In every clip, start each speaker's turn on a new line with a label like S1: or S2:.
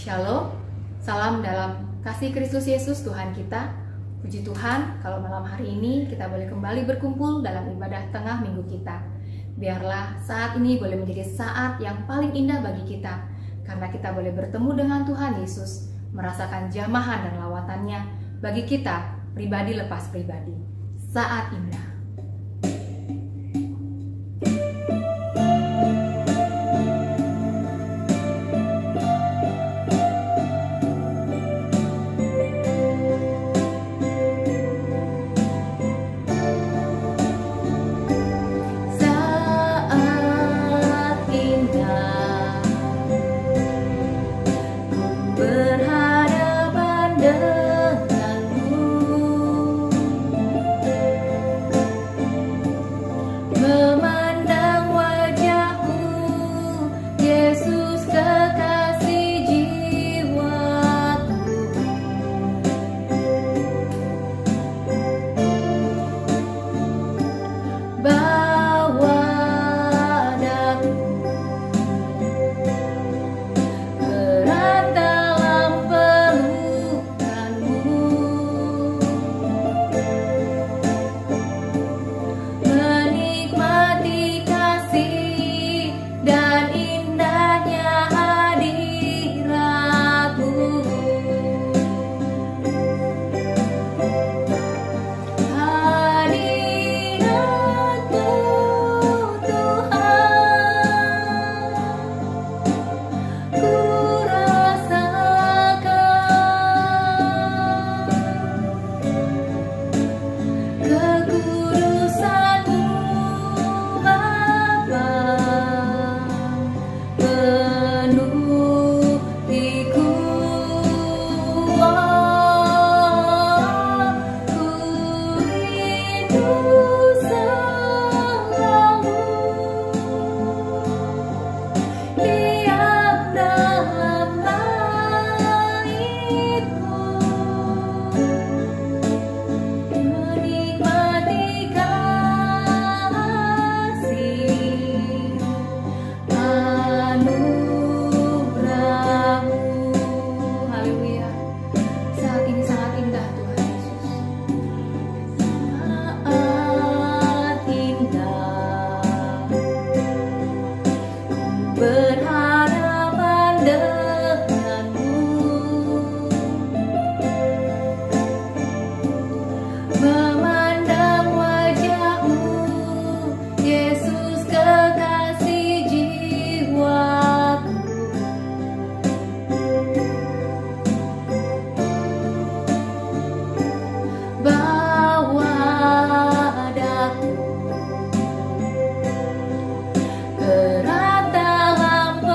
S1: Shalom, salam dalam kasih Kristus Yesus Tuhan kita. Puji Tuhan, kalau malam hari ini kita boleh kembali berkumpul dalam ibadah tengah minggu kita. Biarlah saat ini boleh menjadi saat yang paling indah bagi kita, karena kita boleh bertemu dengan Tuhan Yesus, merasakan jamahan dan lawatannya bagi kita pribadi lepas pribadi. Saat indah.
S2: Erat dalam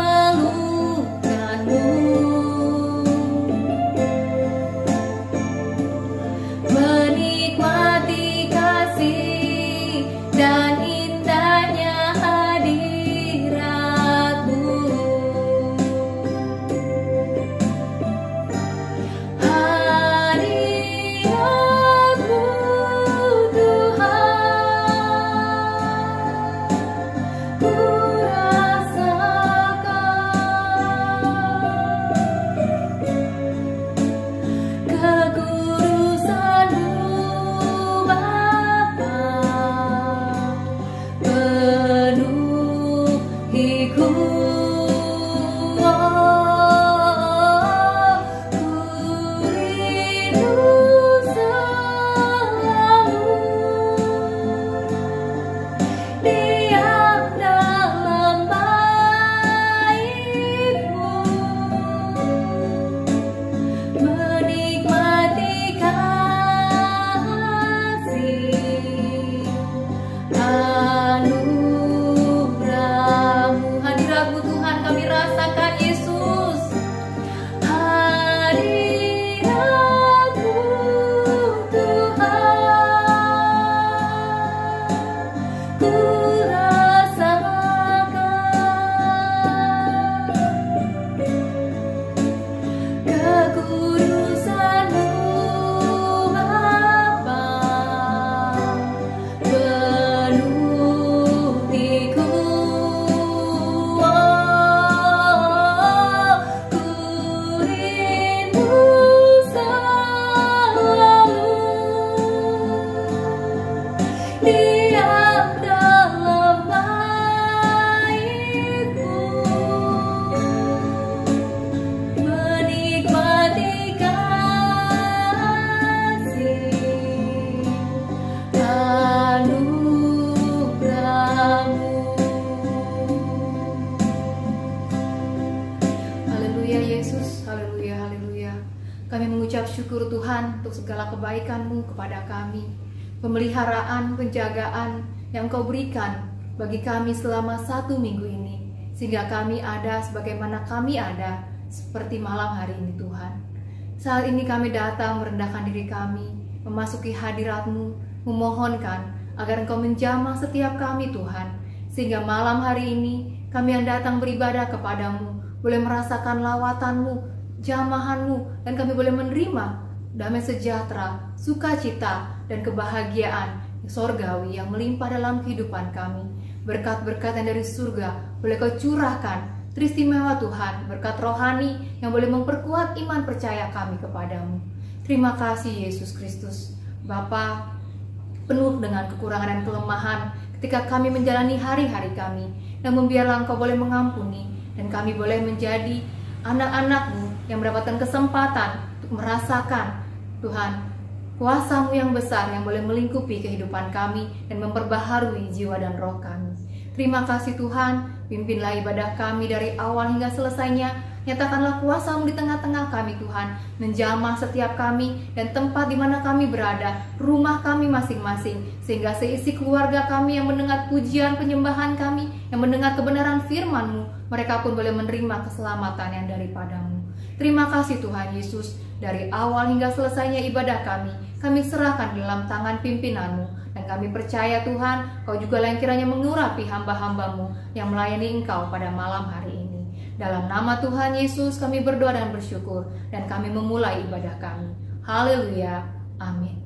S1: mengucap syukur Tuhan untuk segala kebaikan-Mu kepada kami, pemeliharaan, penjagaan yang Kau berikan bagi kami selama 1 minggu ini, sehingga kami ada sebagaimana kami ada seperti malam hari ini Tuhan. Saat ini kami datang merendahkan diri kami, memasuki hadirat-Mu, memohonkan agar Engkau menjamah setiap kami Tuhan, sehingga malam hari ini kami yang datang beribadah kepadamu boleh merasakan lawatan-Mu, jamahan-Mu, dan kami boleh menerima damai sejahtera, sukacita, dan kebahagiaan sorgawi yang melimpah dalam kehidupan kami. Berkat-berkat yang dari surga boleh Kau curahkan, teristimewa Tuhan, berkat rohani yang boleh memperkuat iman percaya kami kepadamu. Terima kasih Yesus Kristus. Bapa, penuh dengan kekurangan dan kelemahan ketika kami menjalani hari-hari kami, namun biarlah Engkau boleh mengampuni, dan kami boleh menjadi anak-anak-Mu yang mendapatkan kesempatan untuk merasakan Tuhan kuasa-Mu yang besar yang boleh melingkupi kehidupan kami dan memperbaharui jiwa dan roh kami. Terima kasih Tuhan, pimpinlah ibadah kami dari awal hingga selesainya. Nyatakanlah kuasa-Mu di tengah-tengah kami Tuhan, menjamah setiap kami dan tempat di mana kami berada, rumah kami masing-masing, sehingga seisi keluarga kami yang mendengar pujian penyembahan kami, yang mendengar kebenaran firman-Mu, mereka pun boleh menerima keselamatan yang daripada-Mu. Terima kasih Tuhan Yesus, dari awal hingga selesainya ibadah kami serahkan dalam tangan pimpinan-Mu, dan kami percaya Tuhan, Kau juga yang kiranya mengurapi hamba-hamba-Mu yang melayani Engkau pada malam hari ini. Dalam nama Tuhan Yesus kami berdoa dan bersyukur, dan kami memulai ibadah kami. Haleluya, amin.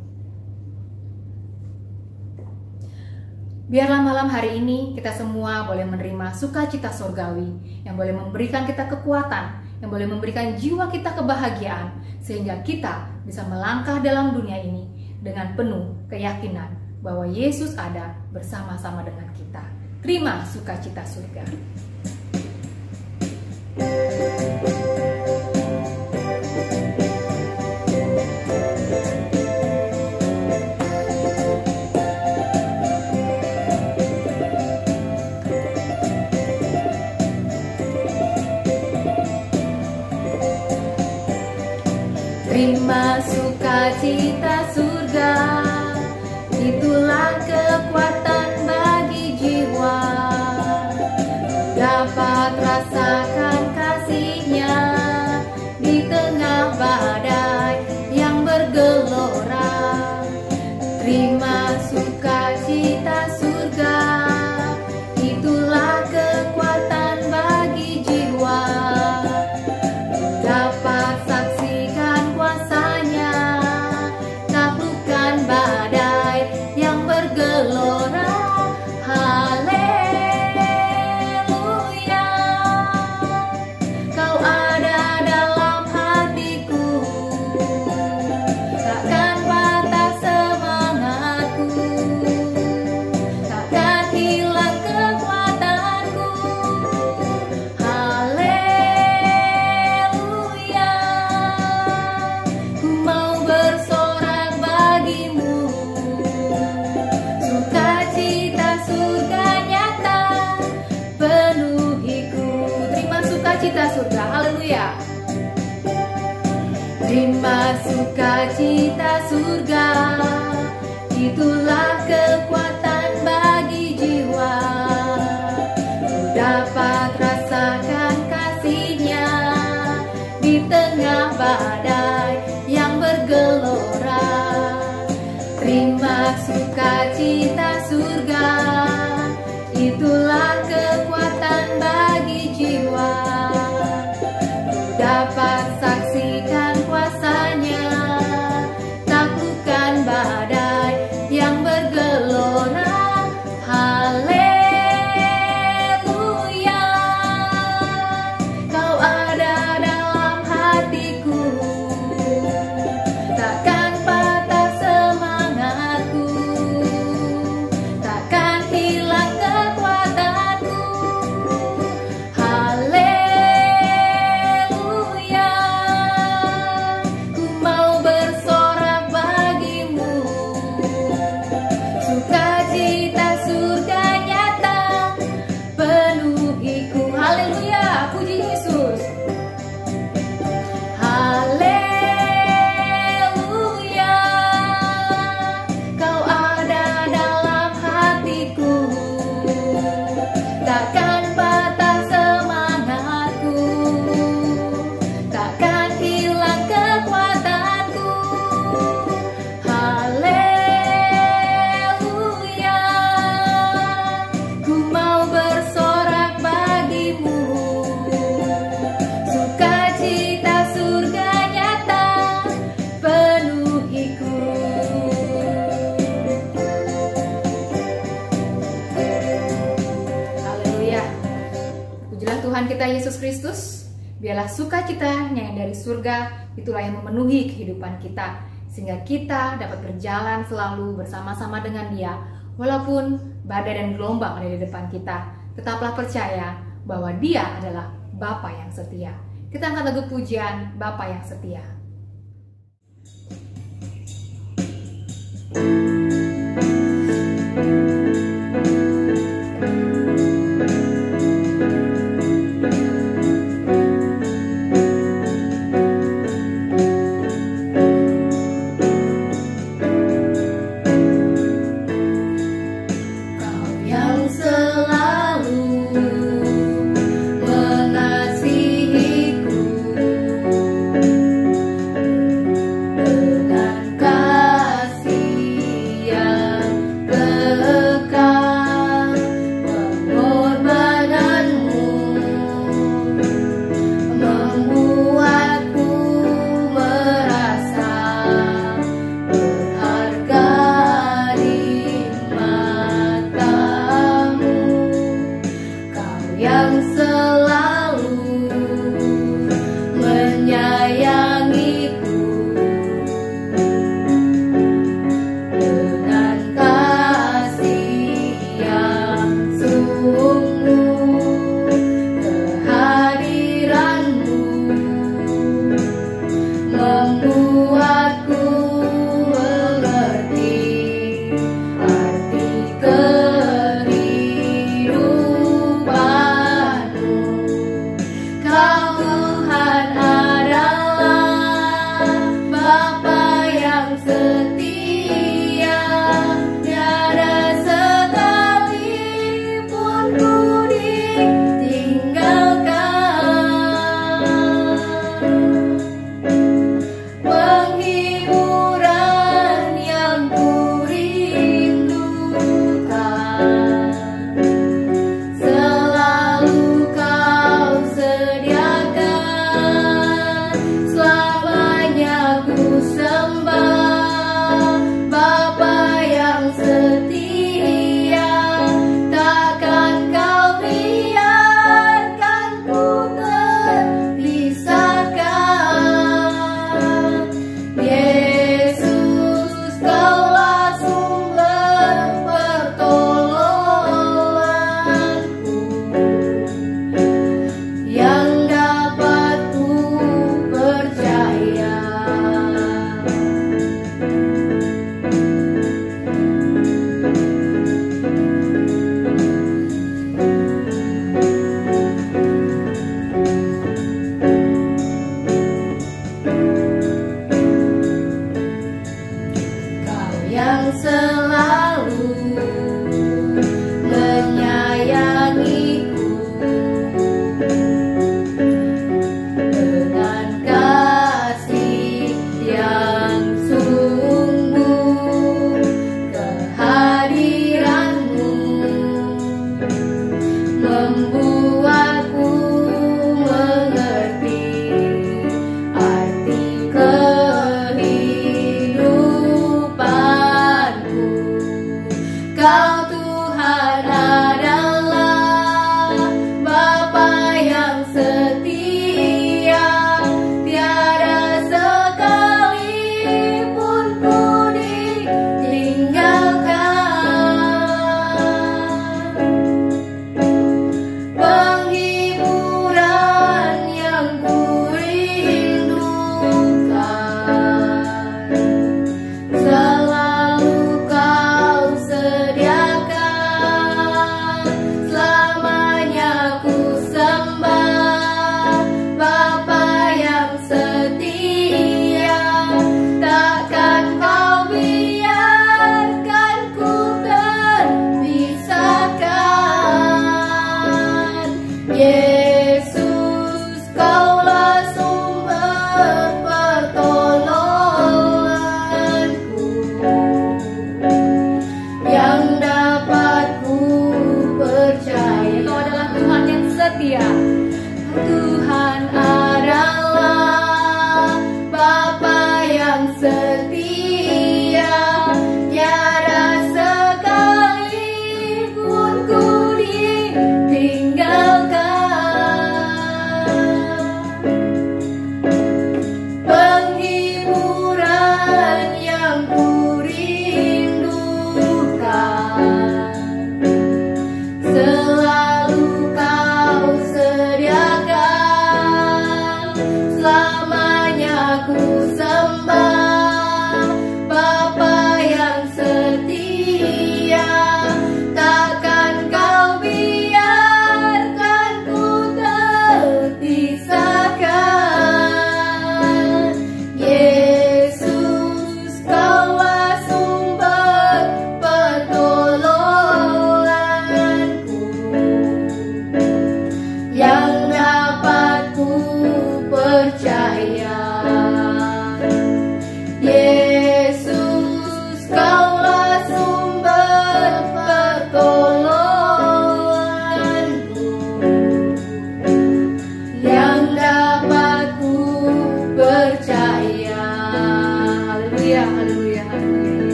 S1: Biarlah malam hari ini kita semua boleh menerima sukacita surgawi yang boleh memberikan kita kekuatan, yang boleh memberikan jiwa kita kebahagiaan, sehingga kita bisa melangkah dalam dunia ini dengan penuh keyakinan bahwa Yesus ada bersama-sama dengan kita. Terima sukacita surga.
S2: Terima sukacita surga, itulah kekuatan bagi jiwa, dapat rasakan kasih-Nya di tengah badai yang bergelora. Terima sukacita surga, itulah kekuatan bagi jiwa, dapat saksikan kuasa-Nya, taklukkan badai yang bergelora. Haleluya, Kau ada dalam hatiku, takkan patah semangatku, takkan hilang kekuatanku. Haleluya, ku mau bersorak bagimu, sukacita surga nyata penuhiku.
S1: Terima sukacita surga, haleluya.
S2: Terima sukacita surga, itulah kekuatan bagi jiwa, dapat rasakan kasih-Nya di tengah badai yang bergelora. Terima sukacita surga, itulah kekuatan bagi jiwa, dapat saksikan kuasa-Nya, taklukkan badai yang bergelora. Haleluya, Kau ada dalam hatiku, takkan patah semangatku,
S1: Tuhan kita Yesus Kristus, biarlah sukacitanya yang dari surga itulah yang memenuhi kehidupan kita, sehingga kita dapat berjalan selalu bersama-sama dengan Dia, walaupun badai dan gelombang ada di depan kita. Tetaplah percaya bahwa Dia adalah Bapa yang setia. Kita angkat lagu pujian Bapa yang setia.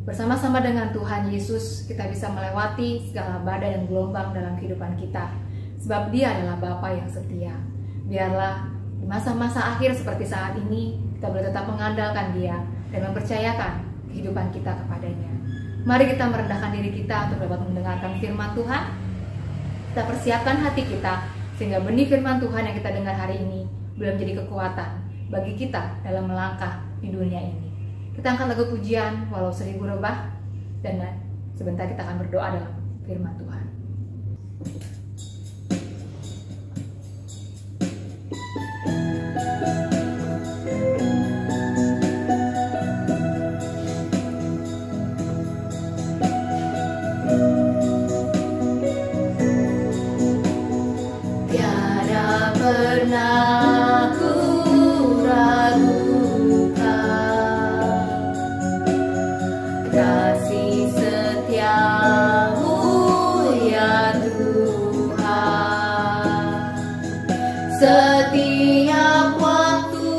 S1: Bersama-sama dengan Tuhan Yesus, kita bisa melewati segala badai dan gelombang dalam kehidupan kita. Sebab Dia adalah Bapa yang setia. Biarlah di masa-masa akhir seperti saat ini, kita boleh tetap mengandalkan Dia dan mempercayakan kehidupan kita kepadanya. Mari kita merendahkan diri kita untuk dapat mendengarkan firman Tuhan. Kita persiapkan hati kita, sehingga benih firman Tuhan yang kita dengar hari ini boleh menjadi kekuatan bagi kita dalam melangkah di dunia ini. Kita angkat lagu pujian Walau Seribu Rebah, dan sebentar kita akan berdoa dalam firman Tuhan.
S2: Tiada pernah ku ragukan kasih setiamu ya Tuhan. Setiap waktu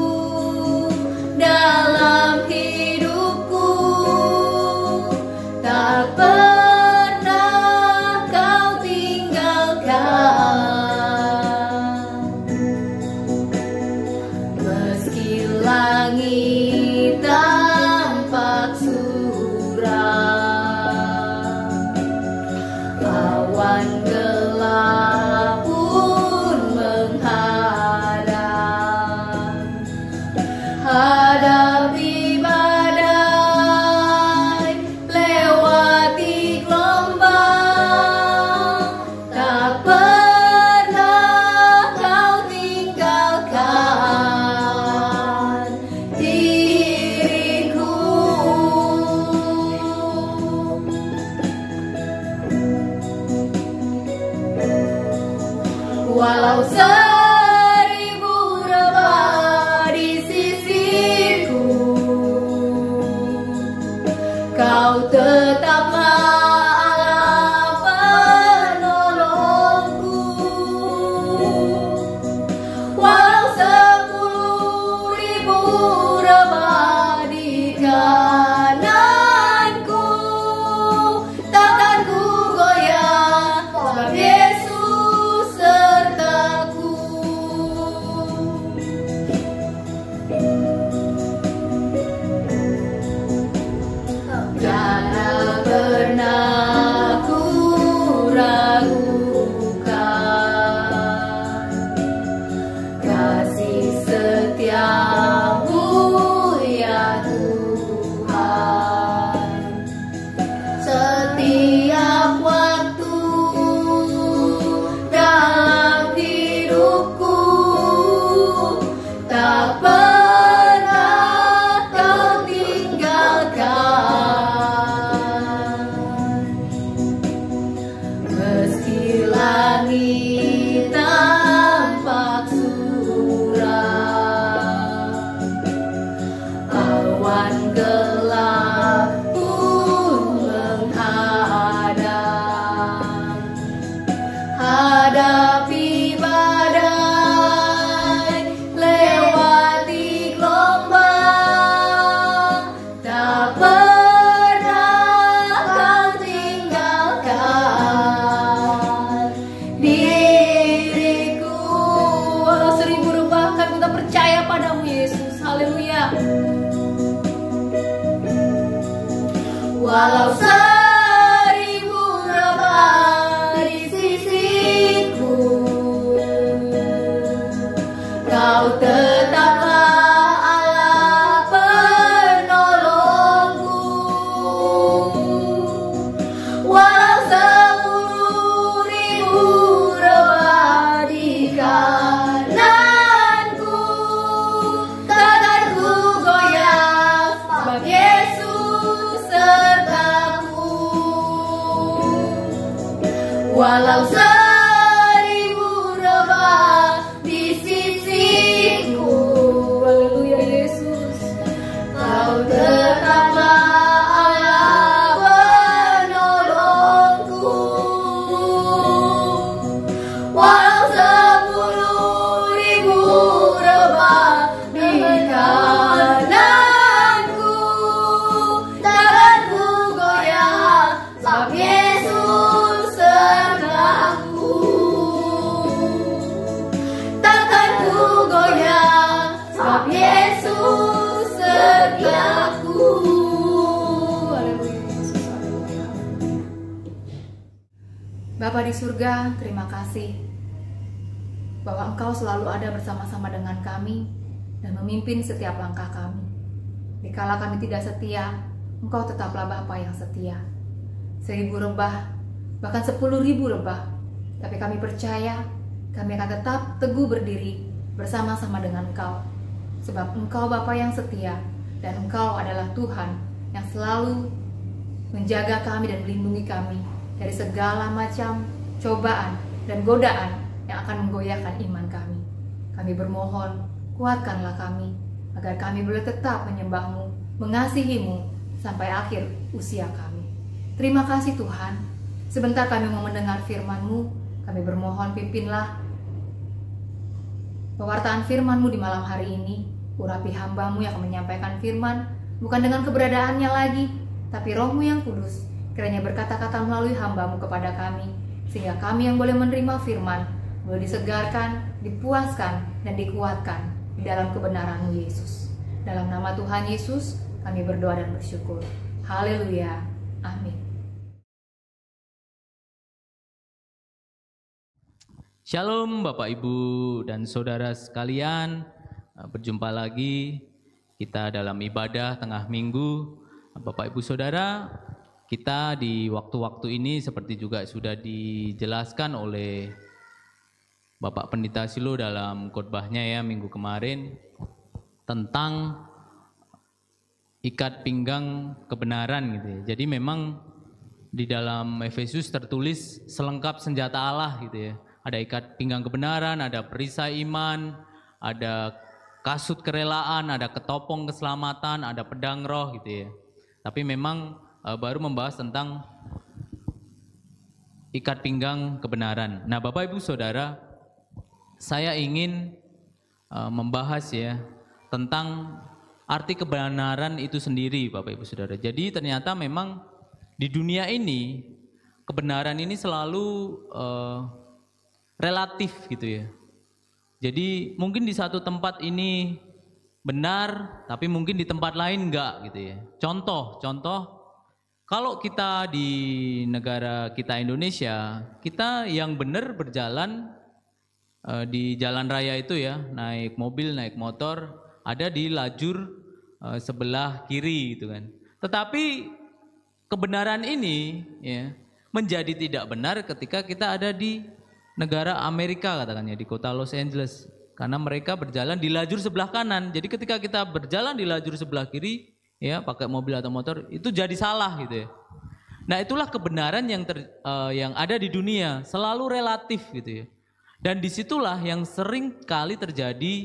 S2: dalam hidupku tak pernah kau tinggalkan. Meski langit tampak suram, awan gelap pun menghadang, hadapi badai, lewati gelombang, tak pernah kau tinggalkan diriku. Walau seribu rebah di sisiku, kau tetaplah Allah penolongku. Walau 10.000 rebah di kananku, takkan ku goyah, sebab Yesus sertaku. Tiada pernah ku ragukan kasih setiamu ya Tuhan. Setiap waktu dalam hidupku tak pernah kau tinggalkan. Meski langit tampak suram, awan gelap pun menghadang, hadapi badai, lewati gelombang, tak pernah kau tinggalkan diriku. Walau 1000 rebah, kami tetap percaya padamu Yesus. Haleluya. Walau 1000 rebah di sisiku, kau tetaplah Allah penolongku. Walau 10.000 rebah di kananku, takkan ku goyah, sebab Yesus sertaku. Walau 1000 rebah di sisiku, haleluya Yesus, kau tetaplah Allah penolongku. Walau 10.000 rebah di kananku, takkan
S1: Bapa di surga, terima kasih bahwa Engkau selalu ada bersama-sama dengan kami dan memimpin setiap langkah kami. Dikala kami tidak setia, Engkau tetaplah Bapa yang setia. 1000 rebah, bahkan 10.000 rebah, tapi kami percaya kami akan tetap teguh berdiri bersama-sama dengan Engkau. Sebab Engkau Bapa yang setia dan Engkau adalah Tuhan yang selalu menjaga kami dan melindungi kami dari segala macam cobaan dan godaan yang akan menggoyahkan iman kami. Kami bermohon, kuatkanlah kami, agar kami boleh tetap menyembah-Mu, mengasihi-Mu, sampai akhir usia kami. Terima kasih Tuhan, sebentar kami mau mendengar firman-Mu, kami bermohon pimpinlah pewartaan firman-Mu di malam hari ini. Urapi hamba-Mu yang akan menyampaikan firman, bukan dengan keberadaannya lagi, tapi Roh-Mu yang kudus, kiranya berkata-kata melalui hamba-Mu kepada kami, sehingga kami yang boleh menerima firman, boleh disegarkan, dipuaskan, dan dikuatkan di dalam kebenaran-Mu Yesus. Dalam nama Tuhan Yesus, kami berdoa dan bersyukur. Haleluya. Amin.
S3: Shalom Bapak Ibu dan Saudara sekalian, berjumpa lagi kita dalam ibadah tengah minggu. Bapak Ibu Saudara, kita di waktu-waktu ini seperti juga sudah dijelaskan oleh Bapak Pendeta Silo dalam khotbahnya ya minggu kemarin tentang ikat pinggang kebenaran gitu ya. Jadi memang di dalam Efesus tertulis selengkap senjata Allah gitu ya. Ada ikat pinggang kebenaran, ada perisai iman, ada kasut kerelaan, ada ketopong keselamatan, ada pedang roh gitu ya. Tapi memang baru membahas tentang ikat pinggang kebenaran. Nah, Bapak Ibu Saudara, saya ingin membahas ya tentang arti kebenaran itu sendiri, Bapak Ibu Saudara. Jadi ternyata memang di dunia ini kebenaran ini selalu relatif gitu ya. Jadi mungkin di satu tempat ini benar, tapi mungkin di tempat lain enggak gitu ya. Contoh kalau kita di negara kita Indonesia, kita yang benar berjalan di jalan raya itu ya, naik mobil, naik motor, ada di lajur sebelah kiri gitu kan. Tetapi kebenaran ini ya menjadi tidak benar ketika kita ada di negara Amerika katakannya, di kota Los Angeles, karena mereka berjalan di lajur sebelah kanan. Jadi ketika kita berjalan di lajur sebelah kiri ya, pakai mobil atau motor, itu jadi salah gitu ya. Nah, itulah kebenaran yang ada di dunia, selalu relatif gitu ya. Dan disitulah yang sering kali terjadi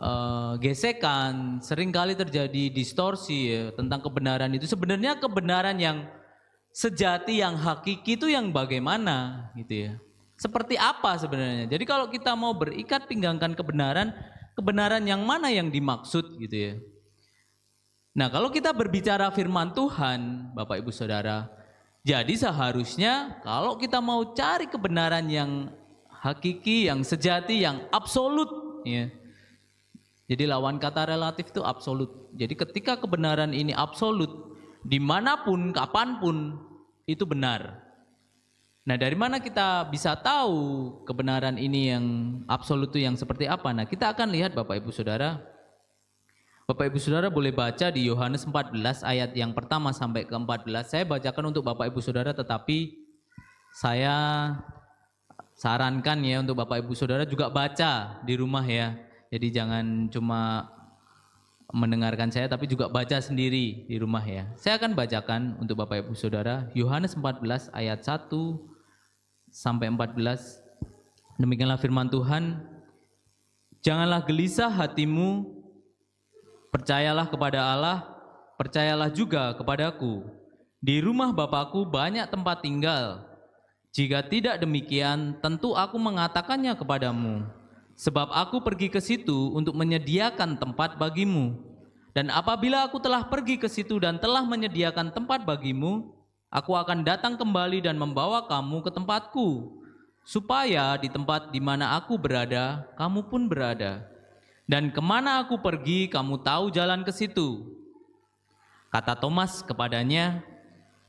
S3: gesekan, sering kali terjadi distorsi ya, tentang kebenaran itu. Sebenarnya kebenaran yang sejati, yang hakiki itu yang bagaimana gitu ya. Seperti apa sebenarnya? Jadi kalau kita mau berikat pinggangkan kebenaran yang mana yang dimaksud gitu ya. Nah, kalau kita berbicara firman Tuhan, Bapak Ibu Saudara, jadi seharusnya kalau kita mau cari kebenaran yang hakiki, yang sejati, yang absolut ya. Jadi lawan kata relatif itu absolut. Jadi ketika kebenaran ini absolut, dimanapun, kapanpun itu benar. Nah, dari mana kita bisa tahu kebenaran ini yang absolut itu yang seperti apa? Nah, kita akan lihat Bapak Ibu Saudara. Bapak Ibu Saudara boleh baca di Yohanes 14 ayat yang pertama sampai ke 14. Saya bacakan untuk Bapak Ibu Saudara, tetapi saya sarankan ya untuk Bapak Ibu Saudara juga baca di rumah ya. Jadi jangan cuma mendengarkan saya tapi juga baca sendiri di rumah ya. Saya akan bacakan untuk Bapak Ibu Saudara Yohanes 14 ayat 1 sampai 14. Demikianlah firman Tuhan. Janganlah gelisah hatimu, percayalah kepada Allah, percayalah juga kepadaku. Di rumah Bapakku banyak tempat tinggal. Jika tidak demikian, tentu aku mengatakannya kepadamu. Sebab aku pergi ke situ untuk menyediakan tempat bagimu. Dan apabila aku telah pergi ke situ dan telah menyediakan tempat bagimu, aku akan datang kembali dan membawa kamu ke tempatku, supaya di tempat di mana aku berada, kamu pun berada. Dan kemana aku pergi, kamu tahu jalan ke situ. Kata Thomas kepadanya,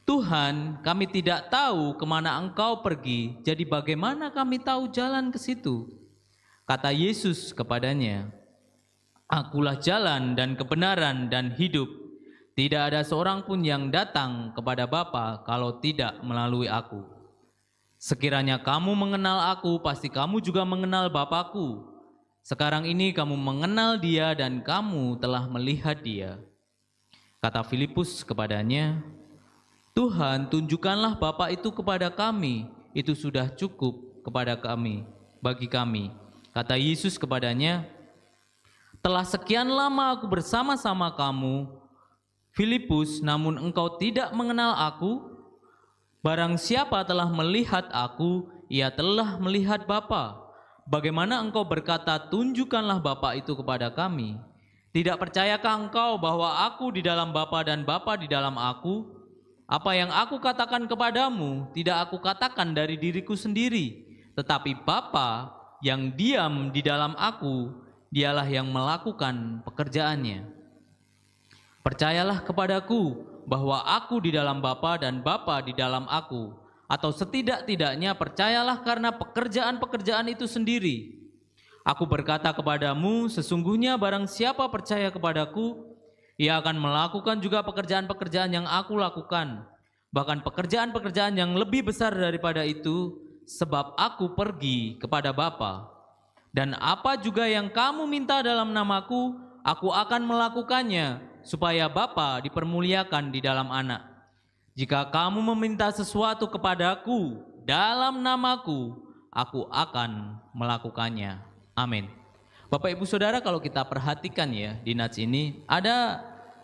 S3: Tuhan, kami tidak tahu kemana Engkau pergi, jadi bagaimana kami tahu jalan ke situ? Kata Yesus kepadanya, Akulah jalan dan kebenaran dan hidup. Tidak ada seorang pun yang datang kepada Bapa kalau tidak melalui Aku. Sekiranya kamu mengenal Aku, pasti kamu juga mengenal Bapa-Ku. Sekarang ini kamu mengenal Dia dan kamu telah melihat Dia. Kata Filipus kepadanya, Tuhan, tunjukkanlah Bapa itu kepada kami, itu sudah cukup kepada kami, bagi kami. Kata Yesus kepadanya, telah sekian lama aku bersama-sama kamu, Filipus, namun engkau tidak mengenal aku? Barang siapa telah melihat aku, ia telah melihat Bapa. Bagaimana engkau berkata, tunjukkanlah Bapa itu kepada kami? Tidak percayakah engkau bahwa aku di dalam Bapa dan Bapa di dalam aku? Apa yang aku katakan kepadamu, tidak aku katakan dari diriku sendiri, tetapi Bapa yang diam di dalam aku, Dialah yang melakukan pekerjaannya. Percayalah kepadaku bahwa aku di dalam Bapa dan Bapa di dalam aku, atau setidak-tidaknya percayalah karena pekerjaan-pekerjaan itu sendiri. Aku berkata kepadamu, sesungguhnya barang siapa percaya kepadaku, ia akan melakukan juga pekerjaan-pekerjaan yang aku lakukan, bahkan pekerjaan-pekerjaan yang lebih besar daripada itu, sebab aku pergi kepada Bapa. Dan apa juga yang kamu minta dalam namaku, aku akan melakukannya, supaya Bapa dipermuliakan di dalam Anak. Jika kamu meminta sesuatu kepadaku dalam namaku, aku akan melakukannya. Amin. Bapak Ibu Saudara, kalau kita perhatikan ya di nats ini, ada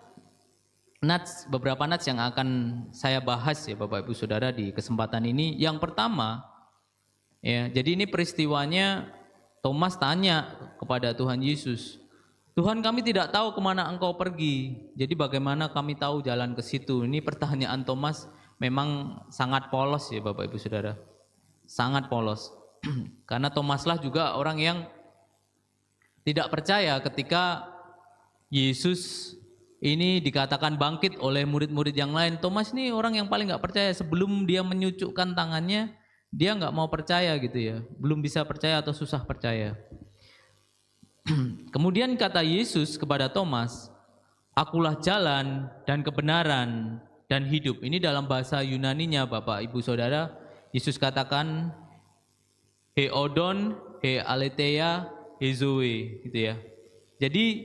S3: beberapa nats yang akan saya bahas ya Bapak Ibu Saudara di kesempatan ini. Yang pertama, ya, jadi ini peristiwanya Thomas tanya kepada Tuhan Yesus, Tuhan, kami tidak tahu kemana Engkau pergi, jadi bagaimana kami tahu jalan ke situ? Ini pertanyaan Thomas memang sangat polos ya Bapak Ibu Saudara, sangat polos. Karena Thomaslah juga orang yang tidak percaya ketika Yesus ini dikatakan bangkit oleh murid-murid yang lain. Thomas ini orang yang paling nggak percaya. Sebelum dia menyucukkan tangannya, dia nggak mau percaya gitu ya, belum bisa percaya atau susah percaya. Kemudian kata Yesus kepada Thomas, Akulah jalan dan kebenaran dan hidup. Ini dalam bahasa Yunaninya Bapak Ibu Saudara. Yesus katakan, He odon, he aletheia, he zoe, gitu ya. Jadi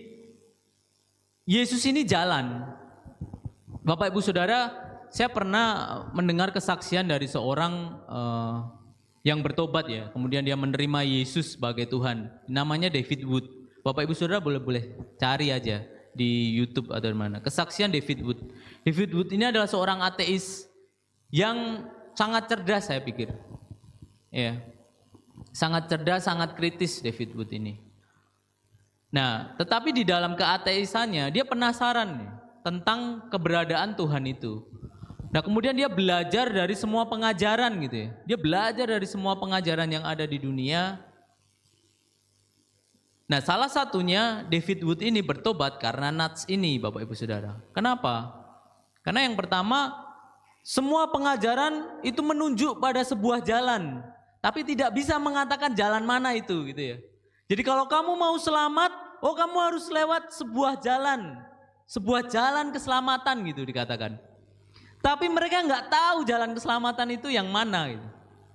S3: Yesus ini jalan. Bapak Ibu Saudara, saya pernah mendengar kesaksian dari seorang yang bertobat ya, kemudian dia menerima Yesus sebagai Tuhan. Namanya David Wood. Bapak Ibu Saudara boleh cari aja di YouTube atau di mana. Kesaksian David Wood. David Wood ini adalah seorang ateis yang sangat cerdas saya pikir. Ya. Sangat cerdas, sangat kritis David Wood ini. Nah, tetapi di dalam keateisannya dia penasaran nih, tentang keberadaan Tuhan itu. Nah, kemudian dia belajar dari semua pengajaran gitu ya. Dia belajar dari semua pengajaran yang ada di dunia. Nah, salah satunya David Wood ini bertobat karena nats ini Bapak Ibu Saudara. Kenapa? Karena yang pertama, semua pengajaran itu menunjuk pada sebuah jalan, tapi tidak bisa mengatakan jalan mana itu gitu ya. Jadi kalau kamu mau selamat, kamu harus lewat sebuah jalan keselamatan gitu dikatakan. Tapi mereka nggak tahu jalan keselamatan itu yang mana gitu.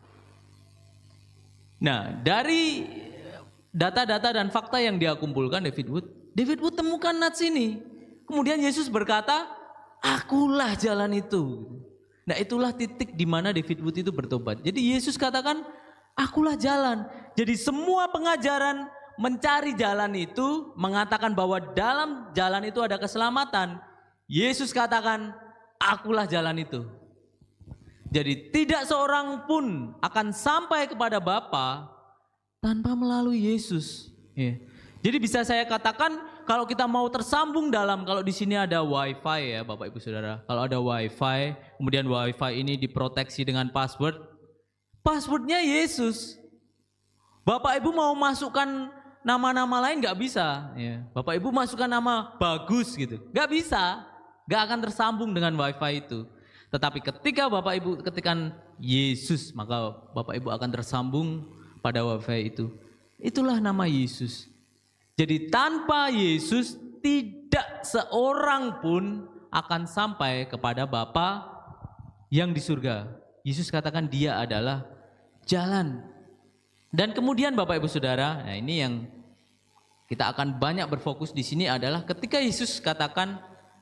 S3: Nah, dari data-data dan fakta yang dia kumpulkan David Wood temukan nats ini. Kemudian Yesus berkata, Akulah jalan itu. Nah, itulah titik di mana David Wood itu bertobat. Jadi Yesus katakan, Akulah jalan. Jadi semua pengajaran mencari jalan itu mengatakan bahwa dalam jalan itu ada keselamatan. Yesus katakan, Akulah jalan itu. Jadi tidak seorang pun akan sampai kepada Bapa tanpa melalui Yesus. Ya. Jadi bisa saya katakan kalau kita mau tersambung kalau di sini ada wifi ya Bapak Ibu Saudara. Kalau ada wifi, kemudian wifi ini diproteksi dengan passwordnya Yesus. Bapak Ibu mau masukkan nama-nama lain nggak bisa. Ya. Bapak Ibu masukkan nama bagus gitu, nggak bisa. Gak akan tersambung dengan wifi itu. Tetapi ketika Bapak Ibu ketikkan Yesus, maka Bapak Ibu akan tersambung pada wifi itu. Itulah nama Yesus. Jadi tanpa Yesus tidak seorang pun akan sampai kepada Bapa yang di surga. Yesus katakan dia adalah jalan. Dan kemudian Bapak Ibu Saudara, nah ini yang kita akan banyak berfokus di sini adalah ketika Yesus katakan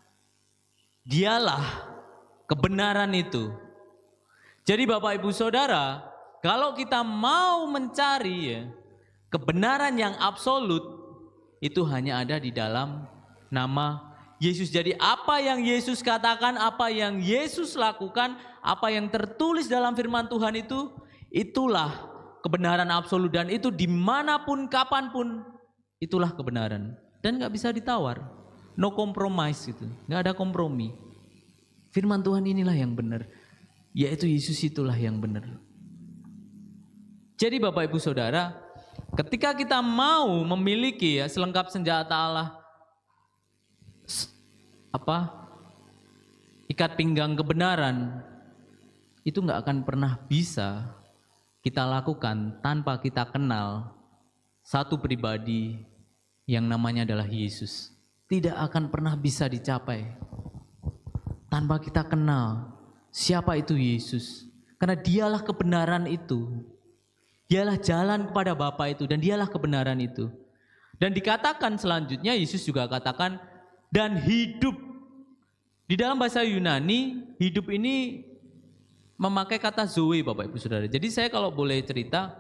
S3: dialah kebenaran itu. Jadi Bapak Ibu Saudara, kalau kita mau mencari ya, kebenaran yang absolut, itu hanya ada di dalam nama Yesus. Jadi apa yang Yesus katakan, apa yang Yesus lakukan, apa yang tertulis dalam firman Tuhan itu, itulah kebenaran absolut. Dan itu dimanapun, kapanpun, itulah kebenaran. Dan gak bisa ditawar. No compromise gitu, gak ada kompromi. Firman Tuhan inilah yang benar, yaitu Yesus itulah yang benar. Jadi Bapak Ibu Saudara, ketika kita mau memiliki ya selengkap senjata Allah, ikat pinggang kebenaran, itu nggak akan pernah bisa kita lakukan tanpa kita kenal satu pribadi yang namanya adalah Yesus. Tidak akan pernah bisa dicapai tanpa kita kenal siapa itu Yesus. Karena dialah kebenaran itu. Dialah jalan kepada Bapa itu dan dialah kebenaran itu. Dan dikatakan selanjutnya Yesus juga katakan dan hidup. Di dalam bahasa Yunani hidup ini memakai kata zoe Bapak Ibu Saudara. Jadi saya kalau boleh cerita,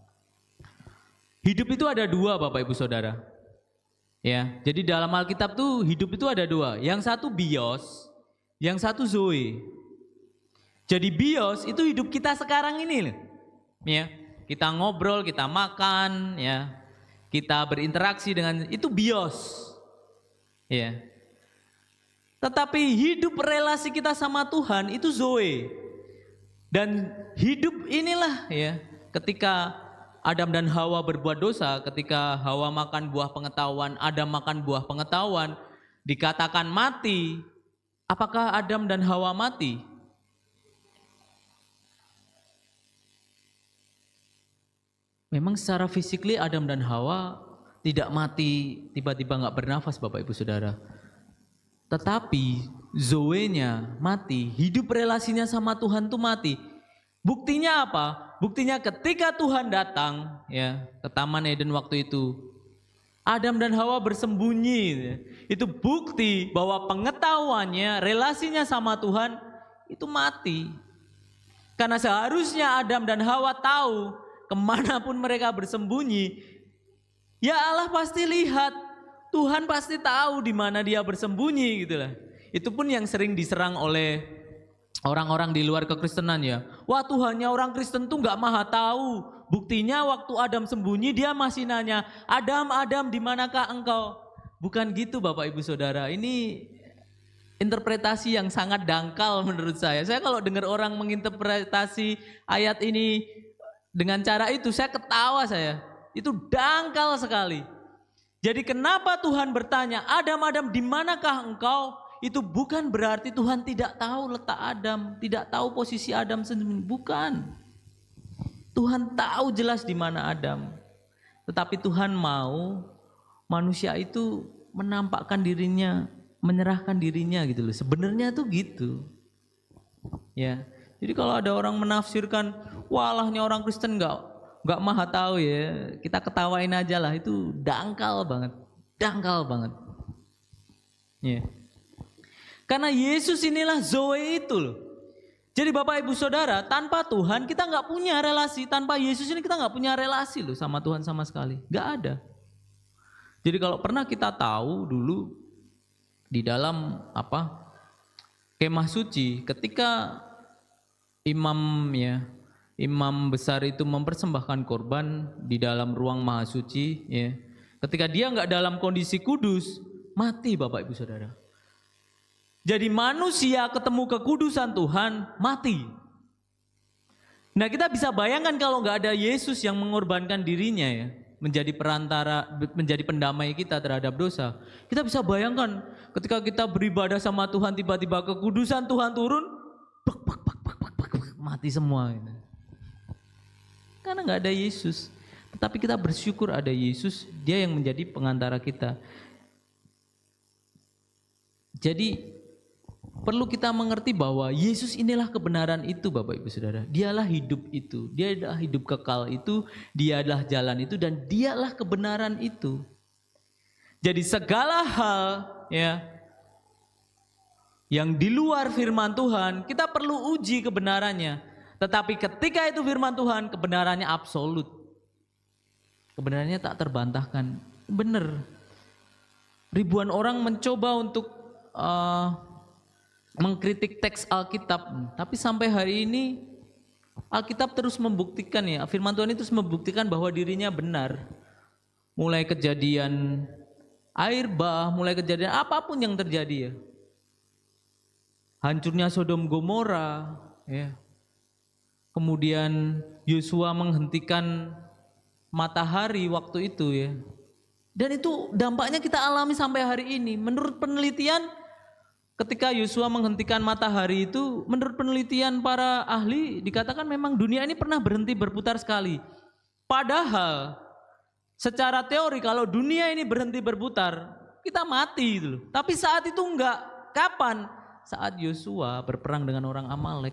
S3: hidup itu ada dua Bapak Ibu Saudara. Ya, jadi dalam Alkitab tuh hidup itu ada dua. Yang satu bios, yang satu zoe. Jadi bios itu hidup kita sekarang ini loh. Ya, kita ngobrol, kita makan, ya. Kita berinteraksi dengan itu bios. Ya. Tetapi hidup relasi kita sama Tuhan itu zoe. Dan hidup inilah ya, ketika Adam dan Hawa berbuat dosa, ketika Hawa makan buah pengetahuan, Adam makan buah pengetahuan, dikatakan mati. Apakah Adam dan Hawa mati? Memang secara fisikly Adam dan Hawa tidak mati tiba-tiba nggak bernafas Bapak Ibu Saudara. Tetapi zoe-nya mati, hidup relasinya sama Tuhan tuh mati. Buktinya apa? Buktinya ketika Tuhan datang ya ke Taman Eden waktu itu, Adam dan Hawa bersembunyi. Itu bukti bahwa pengetahuannya, relasinya sama Tuhan itu mati. Karena seharusnya Adam dan Hawa tahu kemanapun mereka bersembunyi, ya Allah pasti lihat, Tuhan pasti tahu di mana dia bersembunyi gitulah. Itu pun yang sering diserang oleh orang-orang di luar kekristenan ya. Wah Tuhannya orang Kristen tuh nggak maha tahu. Buktinya waktu Adam sembunyi dia masih nanya, Adam, Adam di manakah engkau? Bukan gitu Bapak Ibu Saudara. Ini interpretasi yang sangat dangkal menurut saya. Saya kalau dengar orang menginterpretasi ayat ini dengan cara itu saya ketawa saya. Itu dangkal sekali. Jadi kenapa Tuhan bertanya, Adam, Adam di manakah engkau? Itu bukan berarti Tuhan tidak tahu letak Adam, tidak tahu posisi Adam sendiri. Bukan. Tuhan tahu jelas di mana Adam. Tetapi Tuhan mau manusia itu menampakkan dirinya, menyerahkan dirinya gitu loh. Sebenarnya tuh gitu. Ya. Jadi kalau ada orang menafsirkan, walahnya orang Kristen nggak maha tahu ya, kita ketawain aja lah, itu dangkal banget, dangkal banget. Ya. Karena Yesus inilah zoe itu loh. Jadi Bapak Ibu Saudara, tanpa Tuhan kita nggak punya relasi, tanpa Yesus ini kita nggak punya relasi loh sama Tuhan sama sekali, nggak ada. Jadi kalau pernah kita tahu dulu di dalam kemah suci, ketika imam besar itu mempersembahkan korban di dalam ruang maha suci ya. Ketika dia nggak dalam kondisi kudus, mati Bapak Ibu Saudara. Jadi manusia ketemu kekudusan Tuhan, mati. Nah kita bisa bayangkan kalau nggak ada Yesus yang mengorbankan dirinya ya, menjadi perantara, menjadi pendamai kita terhadap dosa. Kita bisa bayangkan ketika kita beribadah sama Tuhan, tiba-tiba kekudusan Tuhan turun, mati semua. Gitu. Karena nggak ada Yesus. Tetapi kita bersyukur ada Yesus, dia yang menjadi pengantara kita. Jadi perlu kita mengerti bahwa Yesus inilah kebenaran itu Bapak Ibu Saudara. Dialah hidup itu, dia adalah hidup kekal itu, dia adalah jalan itu, dan dialah kebenaran itu. Jadi segala hal ya yang di luar firman Tuhan, kita perlu uji kebenarannya. Tetapi ketika itu firman Tuhan, kebenarannya absolut. Kebenarannya tak terbantahkan. Benar. Ribuan orang mencoba untuk mengkritik teks Alkitab. Tapi sampai hari ini Alkitab terus membuktikan ya. Firman Tuhan itu terus membuktikan bahwa dirinya benar. Mulai kejadian air bah, mulai kejadian apapun yang terjadi ya. Hancurnya Sodom Gomora, ya. Kemudian Yosua menghentikan matahari waktu itu ya. Dan itu dampaknya kita alami sampai hari ini. Menurut penelitian, ketika Yosua menghentikan matahari itu, menurut penelitian para ahli dikatakan memang dunia ini pernah berhenti berputar sekali. Padahal secara teori kalau dunia ini berhenti berputar, kita mati gitu loh. Tapi saat itu enggak. Kapan? Saat Yosua berperang dengan orang Amalek.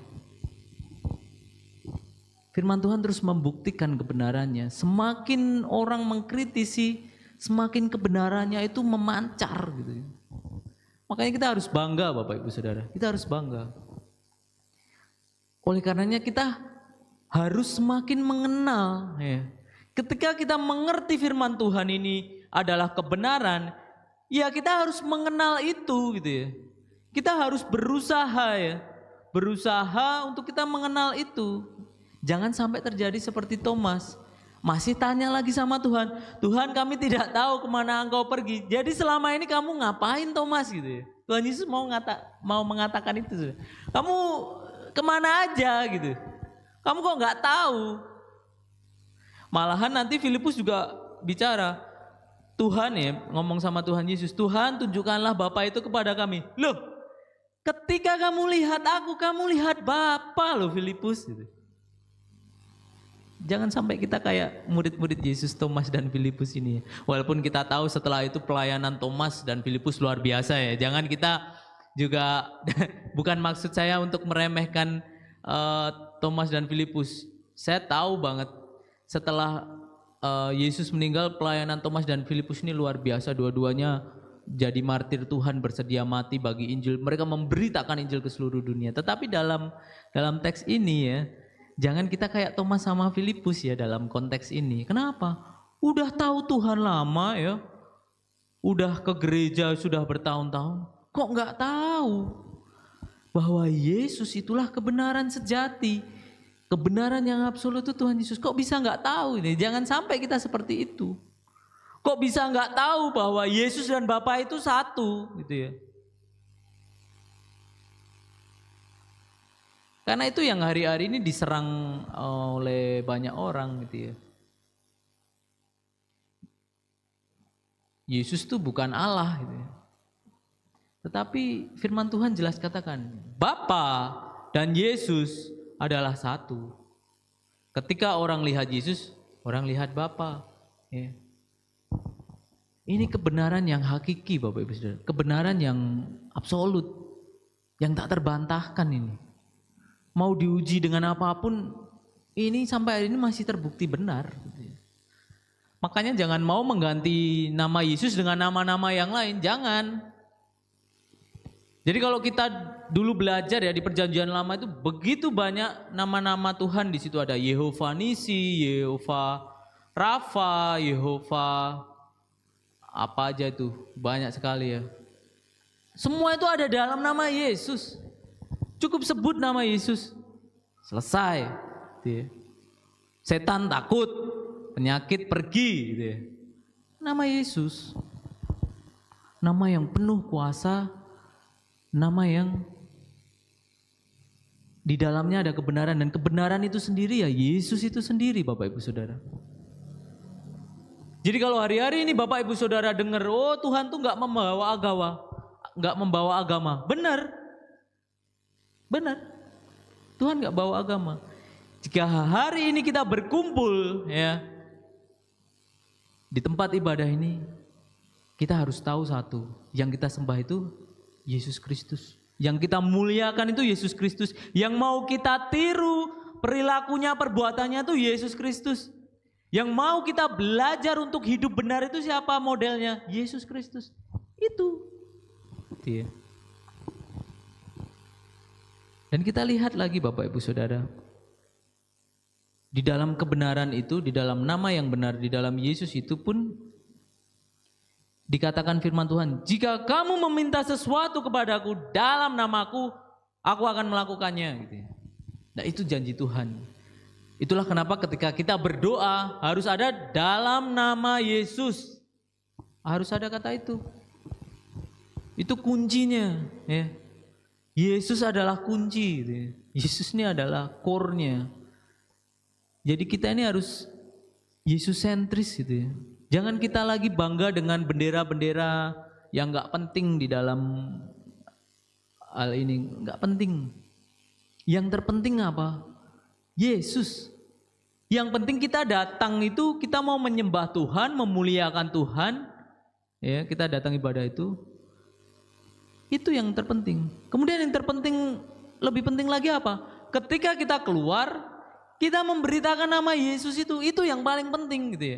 S3: Firman Tuhan terus membuktikan kebenarannya. Semakin orang mengkritisi, semakin kebenarannya itu memancar gitu. Makanya kita harus bangga Bapak Ibu Saudara. Kita harus bangga. Oleh karenanya kita harus semakin mengenal ya. Ketika kita mengerti firman Tuhan ini adalah kebenaran, ya kita harus mengenal itu gitu ya. Kita harus berusaha ya. Berusaha untuk kita mengenal itu. Jangan sampai terjadi seperti Thomas. Masih tanya lagi sama Tuhan. Tuhan, kami tidak tahu kemana engkau pergi. Jadi selama ini kamu ngapain Thomas gitu ya. Tuhan Yesus mau mengatakan itu. Kamu kemana aja gitu. Kamu kok nggak tahu. Malahan nanti Filipus juga bicara. Tuhan ya ngomong sama Tuhan Yesus. Tuhan tunjukkanlah Bapa itu kepada kami. Loh. Ketika kamu lihat aku, kamu lihat Bapa loh Filipus. Gitu. Jangan sampai kita kayak murid-murid Yesus, Thomas dan Filipus ini. Walaupun kita tahu setelah itu pelayanan Thomas dan Filipus luar biasa ya. Jangan kita juga, bukan maksud saya untuk meremehkan Thomas dan Filipus. Saya tahu banget setelah Yesus meninggal, pelayanan Thomas dan Filipus ini luar biasa. Dua-duanya jadi martir Tuhan, bersedia mati bagi Injil. Mereka memberitakan Injil ke seluruh dunia. Tetapi dalam teks ini ya, jangan kita kayak Thomas sama Filipus ya dalam konteks ini. Kenapa? Udah tahu Tuhan lama ya. Udah ke gereja sudah bertahun-tahun. Kok nggak tahu bahwa Yesus itulah kebenaran sejati. Kebenaran yang absolut itu Tuhan Yesus. Kok bisa nggak tahu ini? Jangan sampai kita seperti itu. Kok bisa nggak tahu bahwa Yesus dan Bapa itu satu gitu ya. Karena itu yang hari-hari ini diserang oleh banyak orang gitu ya. Yesus itu bukan Allah gitu ya. Tetapi firman Tuhan jelas katakan, Bapa dan Yesus adalah satu. Ketika orang lihat Yesus, orang lihat Bapa ya. Ini kebenaran yang hakiki Bapak Ibu Saudara. Kebenaran yang absolut. Yang tak terbantahkan ini. Mau diuji dengan apapun, ini sampai hari ini masih terbukti benar. Makanya jangan mau mengganti nama Yesus dengan nama-nama yang lain. Jangan. Jadi kalau kita dulu belajar ya di perjanjian lama itu begitu banyak nama-nama Tuhan. Di situ ada Yehova Nisi, Yehova Rafa, Yehova apa aja itu, banyak sekali ya. Semua itu ada dalam nama Yesus. Cukup sebut nama Yesus, selesai. Gitu ya. Setan takut, penyakit pergi. Gitu ya. Nama Yesus, nama yang penuh kuasa, nama yang di dalamnya ada kebenaran, dan kebenaran itu sendiri ya Yesus itu sendiri Bapak Ibu Saudara. Jadi kalau hari-hari ini Bapak Ibu Saudara dengar, oh Tuhan tuh nggak membawa agama, benar, Tuhan nggak bawa agama. Jika hari ini kita berkumpul ya di tempat ibadah ini, kita harus tahu satu, yang kita sembah itu Yesus Kristus. Yang kita muliakan itu Yesus Kristus. Yang mau kita tiru perilakunya, perbuatannya itu Yesus Kristus. Yang mau kita belajar untuk hidup benar itu siapa modelnya? Yesus Kristus. Itu. Dia. Dan kita lihat lagi Bapak Ibu Saudara. Di dalam kebenaran itu, di dalam nama yang benar, di dalam Yesus itu pun dikatakan firman Tuhan, jika kamu meminta sesuatu kepadaku dalam namaku, aku akan melakukannya. Gitu. Nah itu janji Tuhan. Itulah kenapa ketika kita berdoa harus ada dalam nama Yesus. Harus ada kata itu. Itu kuncinya. Ya. Yesus adalah kunci. Gitu. Yesus ini adalah core-nya. Jadi kita ini harus Yesus sentris gitu ya. Jangan kita lagi bangga dengan bendera-bendera yang gak penting di dalam hal ini. Gak penting. Yang terpenting apa? Yesus. Yang penting kita datang itu kita mau menyembah Tuhan, memuliakan Tuhan. Ya, kita datang ibadah itu. Itu yang terpenting. Kemudian yang terpenting, lebih penting lagi apa? Ketika kita keluar, kita memberitakan nama Yesus itu yang paling penting gitu ya.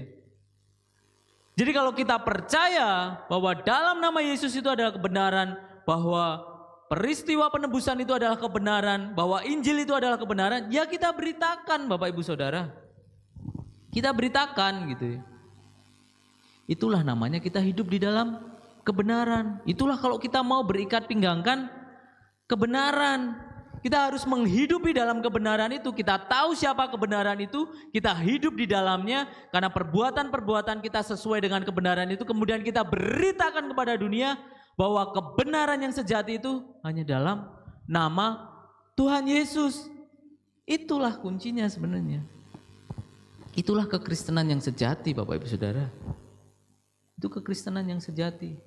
S3: Jadi kalau kita percaya bahwa dalam nama Yesus itu adalah kebenaran, bahwa peristiwa penebusan itu adalah kebenaran, bahwa Injil itu adalah kebenaran, ya kita beritakan Bapak Ibu Saudara. Kita beritakan gitu ya. Itulah namanya kita hidup di dalam kebenaran. Itulah kalau kita mau berikat pinggangkan kebenaran. Kita harus menghidupi dalam kebenaran itu. Kita tahu siapa kebenaran itu. Kita hidup di dalamnya. Karena perbuatan-perbuatan kita sesuai dengan kebenaran itu. Kemudian kita beritakan kepada dunia bahwa kebenaran yang sejati itu hanya dalam nama Tuhan Yesus. Itulah kuncinya sebenarnya. Itulah kekristenan yang sejati Bapak Ibu Saudara. Itu kekristenan yang sejati.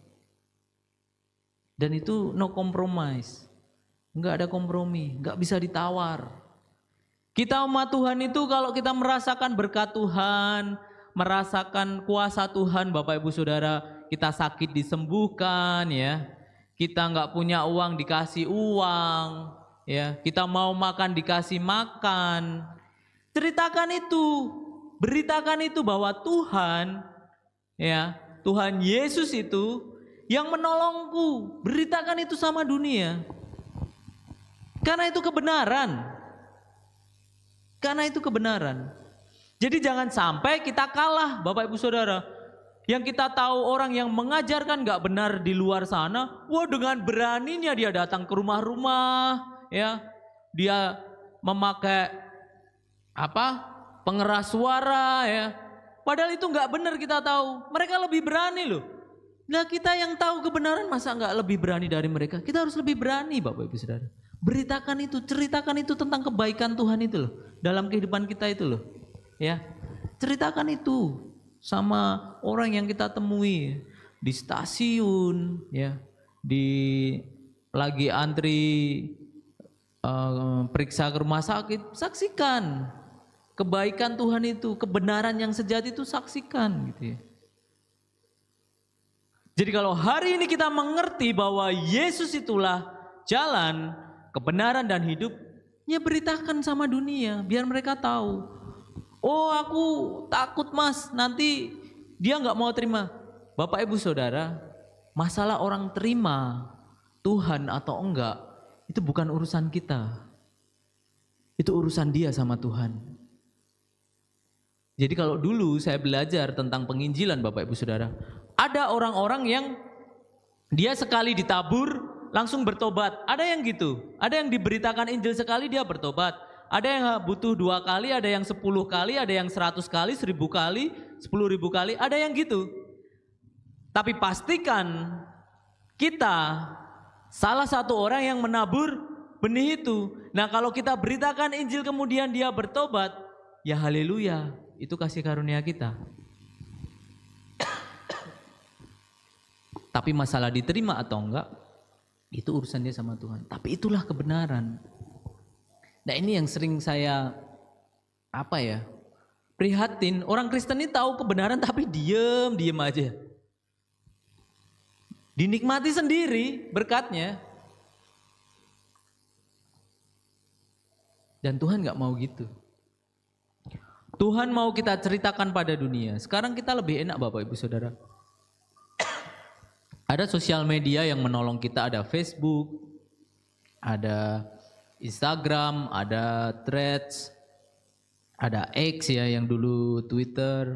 S3: Dan itu no compromise. Enggak ada kompromi, enggak bisa ditawar. Kita umat Tuhan itu kalau kita merasakan berkat Tuhan, merasakan kuasa Tuhan Bapak Ibu Saudara, kita sakit disembuhkan ya. Kita enggak punya uang dikasih uang ya. Kita mau makan dikasih makan. Ceritakan itu, beritakan itu bahwa Tuhan ya, Tuhan Yesus itu yang menolongku. Beritakan itu sama dunia. Karena itu kebenaran. Karena itu kebenaran. Jadi jangan sampai kita kalah Bapak Ibu Saudara. Yang kita tahu orang yang mengajarkan gak benar di luar sana, wah dengan beraninya dia datang ke rumah-rumah, ya, dia memakai pengeras suara, ya. Padahal itu gak benar kita tahu. Mereka lebih berani loh. Nah kita yang tahu kebenaran masa gak lebih berani dari mereka? Kita harus lebih berani Bapak Ibu Saudara. Beritakan itu, ceritakan itu tentang kebaikan Tuhan itu loh. Dalam kehidupan kita itu loh. Ya, ceritakan itu sama orang yang kita temui di stasiun, ya, di lagi antri periksa ke rumah sakit, saksikan kebaikan Tuhan itu, kebenaran yang sejati itu saksikan gitu ya. Jadi kalau hari ini kita mengerti bahwa Yesus itulah jalan, kebenaran dan hidup, ya beritakan sama dunia biar mereka tahu. Oh aku takut mas, nanti dia nggak mau terima. Bapak Ibu Saudara, masalah orang terima Tuhan atau enggak itu bukan urusan kita. Itu urusan dia sama Tuhan. Jadi kalau dulu saya belajar tentang penginjilan Bapak Ibu Saudara, ada orang-orang yang dia sekali ditabur langsung bertobat. Ada yang gitu. Ada yang diberitakan Injil sekali dia bertobat. Ada yang butuh 2 kali, ada yang 10 kali, ada yang 100 kali, 1000 kali, 10.000 kali. Ada yang gitu. Tapi pastikan kita salah satu orang yang menabur benih itu. Nah kalau kita beritakan Injil kemudian dia bertobat, ya haleluya. Itu kasih karunia kita. Tapi masalah diterima atau enggak, itu urusan dia sama Tuhan. Tapi itulah kebenaran. Nah ini yang sering saya prihatin. Orang Kristen ini tahu kebenaran tapi diem aja. Dinikmati sendiri berkatnya. Dan Tuhan gak mau gitu. Tuhan mau kita ceritakan pada dunia. Sekarang kita lebih enak Bapak Ibu Saudara. Ada sosial media yang menolong kita, ada Facebook, ada Instagram, ada Threads, ada X ya yang dulu Twitter.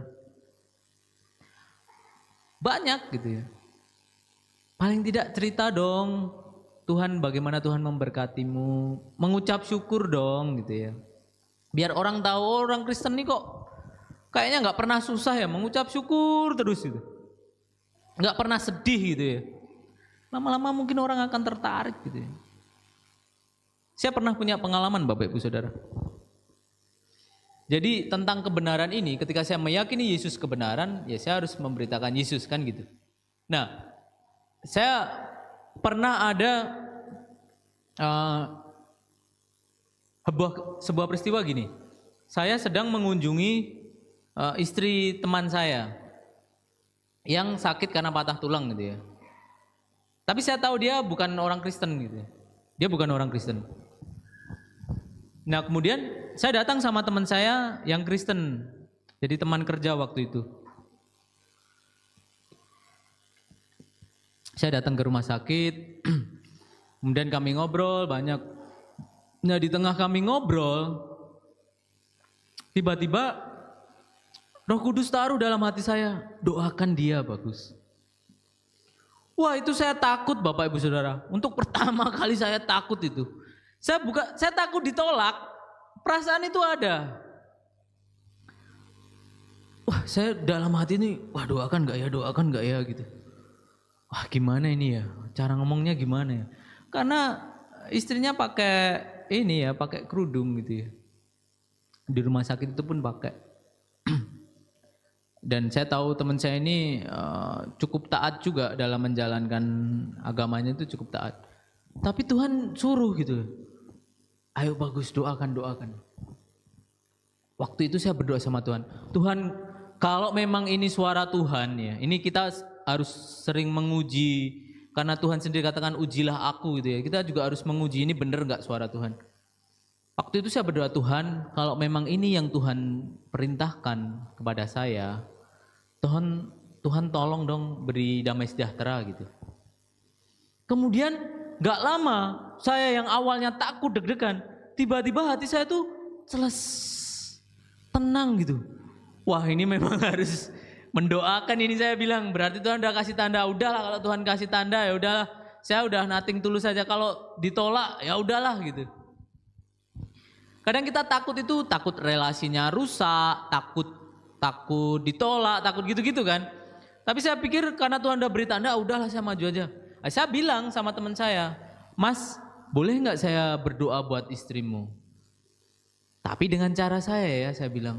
S3: Banyak gitu ya. Paling tidak cerita dong, Tuhan bagaimana Tuhan memberkatimu, mengucap syukur dong gitu ya. Biar orang tahu orang Kristen nih kok kayaknya nggak pernah susah ya, mengucap syukur terus gitu, nggak pernah sedih gitu ya. Lama-lama mungkin orang akan tertarik gitu ya. Saya pernah punya pengalaman Bapak Ibu Saudara. Jadi tentang kebenaran ini, ketika saya meyakini Yesus kebenaran, ya saya harus memberitakan Yesus kan gitu. Nah, saya pernah ada sebuah peristiwa gini. Saya sedang mengunjungi istri teman saya yang sakit karena patah tulang gitu ya. Tapi saya tahu dia bukan orang Kristen gitu. Dia bukan orang Kristen. Nah kemudian saya datang sama teman saya yang Kristen. Jadi teman kerja waktu itu. Saya datang ke rumah sakit. Kemudian kami ngobrol banyak. Nah di tengah kami ngobrol, tiba-tiba Roh Kudus taruh dalam hati saya, doakan dia Bagus. Wah itu saya takut Bapak Ibu Saudara. Untuk pertama kali saya takut itu. Saya takut ditolak. Perasaan itu ada. Wah saya dalam hati ini, wah doakan gak ya gitu. Wah gimana ini ya, cara ngomongnya gimana ya. Karena istrinya pakai pakai kerudung gitu ya. Di rumah sakit itu pun pakai. Dan saya tahu teman saya ini cukup taat juga dalam menjalankan agamanya, itu cukup taat. Tapi Tuhan suruh gitu. Ayo Bagus doakan. Waktu itu saya berdoa sama Tuhan. Tuhan kalau memang ini suara Tuhan ya. Ini kita harus sering menguji. Karena Tuhan sendiri katakan ujilah aku gitu ya. Kita juga harus menguji ini benar gak suara Tuhan. Waktu itu saya berdoa, Tuhan kalau memang ini yang Tuhan perintahkan kepada saya, Tuhan tolong dong beri damai sejahtera gitu. Kemudian gak lama saya yang awalnya takut deg-degan, tiba-tiba hati saya tuh tenang gitu. Wah ini memang harus mendoakan ini, saya bilang berarti Tuhan udah kasih tanda. Udahlah kalau Tuhan kasih tanda ya udahlah, saya udah nothing tulus saja. Kalau ditolak ya udahlah gitu. Kadang kita takut itu takut relasinya rusak, takut ditolak, takut gitu-gitu kan. Tapi saya pikir karena Tuhan udah beri tanda, udahlah saya maju aja. Saya bilang sama teman saya, Mas boleh nggak saya berdoa buat istrimu? Tapi dengan cara saya ya, saya bilang.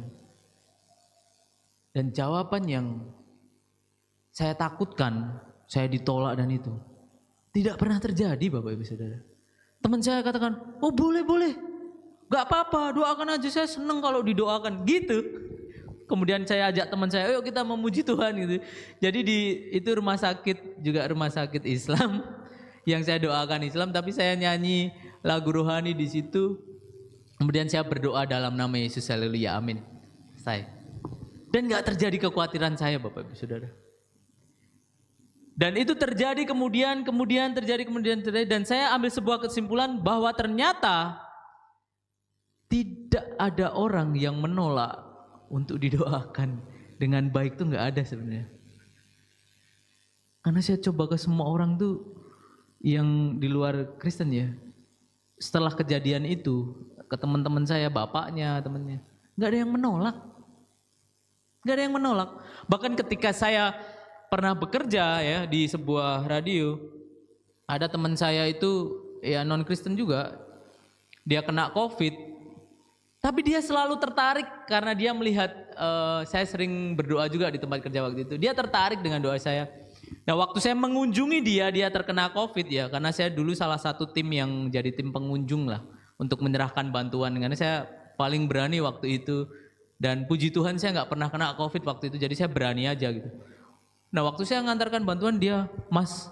S3: Dan jawaban yang saya takutkan, saya ditolak dan itu tidak pernah terjadi Bapak Ibu Saudara. Teman saya katakan, oh boleh, gak apa-apa, doakan aja, saya senang kalau didoakan gitu. Kemudian saya ajak teman saya, ayo kita memuji Tuhan gitu. Jadi itu rumah sakit, juga rumah sakit Islam yang saya doakan Islam, tapi saya nyanyi lagu rohani di situ. Kemudian saya berdoa dalam nama Yesus, haleluya, amin. Dan gak terjadi kekhawatiran saya Bapak Ibu Saudara. Dan itu terjadi kemudian terjadi dan saya ambil sebuah kesimpulan bahwa ternyata tidak ada orang yang menolak untuk didoakan dengan baik, tuh gak ada sebenarnya. Karena saya coba ke semua orang tuh yang di luar Kristen ya. Setelah kejadian itu ke teman-teman saya, bapaknya, temannya, gak ada yang menolak. Gak ada yang menolak. Bahkan ketika saya pernah bekerja ya di sebuah radio, ada teman saya itu ya non Kristen juga, dia kena COVID, tapi dia selalu tertarik karena dia melihat saya sering berdoa juga di tempat kerja waktu itu. Dia tertarik dengan doa saya. Nah waktu saya mengunjungi dia terkena COVID ya, karena saya dulu salah satu tim yang jadi tim pengunjung lah untuk menyerahkan bantuan, karena saya paling berani waktu itu. Dan puji Tuhan saya nggak pernah kena COVID waktu itu, jadi saya berani aja gitu. Nah waktu saya ngantarkan bantuan, dia, Mas,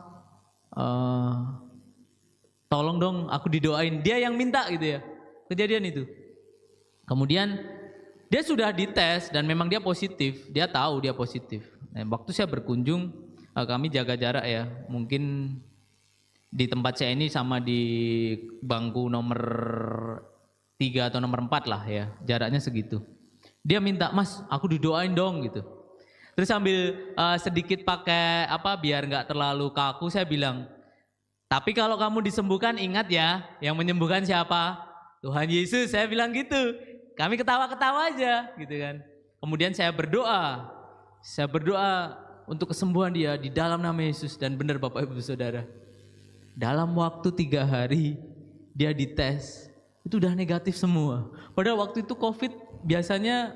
S3: tolong dong aku didoain. Dia yang minta gitu ya, kejadian itu. Kemudian dia sudah dites dan memang dia positif, dia tahu dia positif. Nah, waktu saya berkunjung, kami jaga jarak ya, mungkin di tempat saya ini sama di bangku nomor 3 atau nomor 4 lah ya, jaraknya segitu. Dia minta, Mas, aku didoain dong gitu. Terus sambil sedikit pakai biar nggak terlalu kaku, saya bilang, tapi kalau kamu disembuhkan ingat ya, yang menyembuhkan siapa? Tuhan Yesus. Saya bilang gitu. Kami ketawa-ketawa aja gitu kan. Kemudian saya berdoa untuk kesembuhan dia di dalam nama Yesus. Dan benar Bapak Ibu Saudara, dalam waktu 3 hari dia dites, itu udah negatif semua. Padahal waktu itu COVID biasanya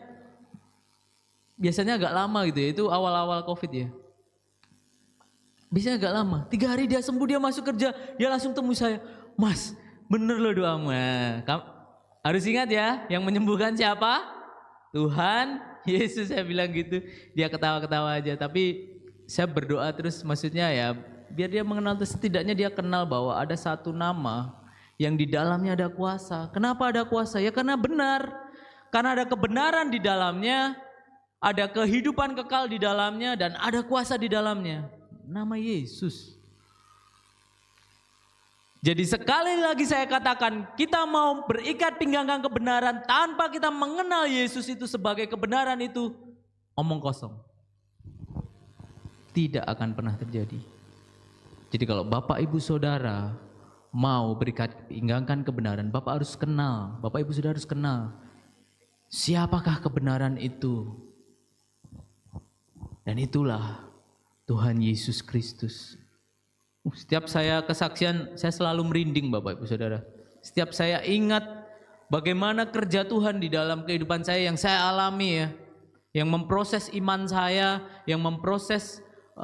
S3: agak lama gitu ya, itu awal-awal COVID ya. Biasanya agak lama, 3 hari dia sembuh, dia masuk kerja, dia langsung temui saya, Mas, bener loh doamu. Nah, harus ingat ya, yang menyembuhkan siapa? Tuhan Yesus. Saya bilang gitu, dia ketawa-ketawa aja, tapi saya berdoa terus, maksudnya ya, biar dia mengenal, setidaknya dia kenal bahwa ada satu nama yang di dalamnya ada kuasa. Kenapa ada kuasa? Ya karena benar. Karena ada kebenaran di dalamnya, ada kehidupan kekal di dalamnya, dan ada kuasa di dalamnya. Nama Yesus. Jadi sekali lagi saya katakan, kita mau berikat pinggang kebenaran tanpa kita mengenal Yesus itu sebagai kebenaran itu, omong kosong. Tidak akan pernah terjadi. Jadi kalau Bapak Ibu Saudara mau berikat pinggangkan kebenaran, Bapak harus kenal, Bapak Ibu Saudara harus kenal siapakah kebenaran itu. Dan itulah Tuhan Yesus Kristus. Setiap saya kesaksian, saya selalu merinding Bapak Ibu Saudara. Setiap saya ingat bagaimana kerja Tuhan di dalam kehidupan saya yang saya alami ya, yang memproses iman saya, yang memproses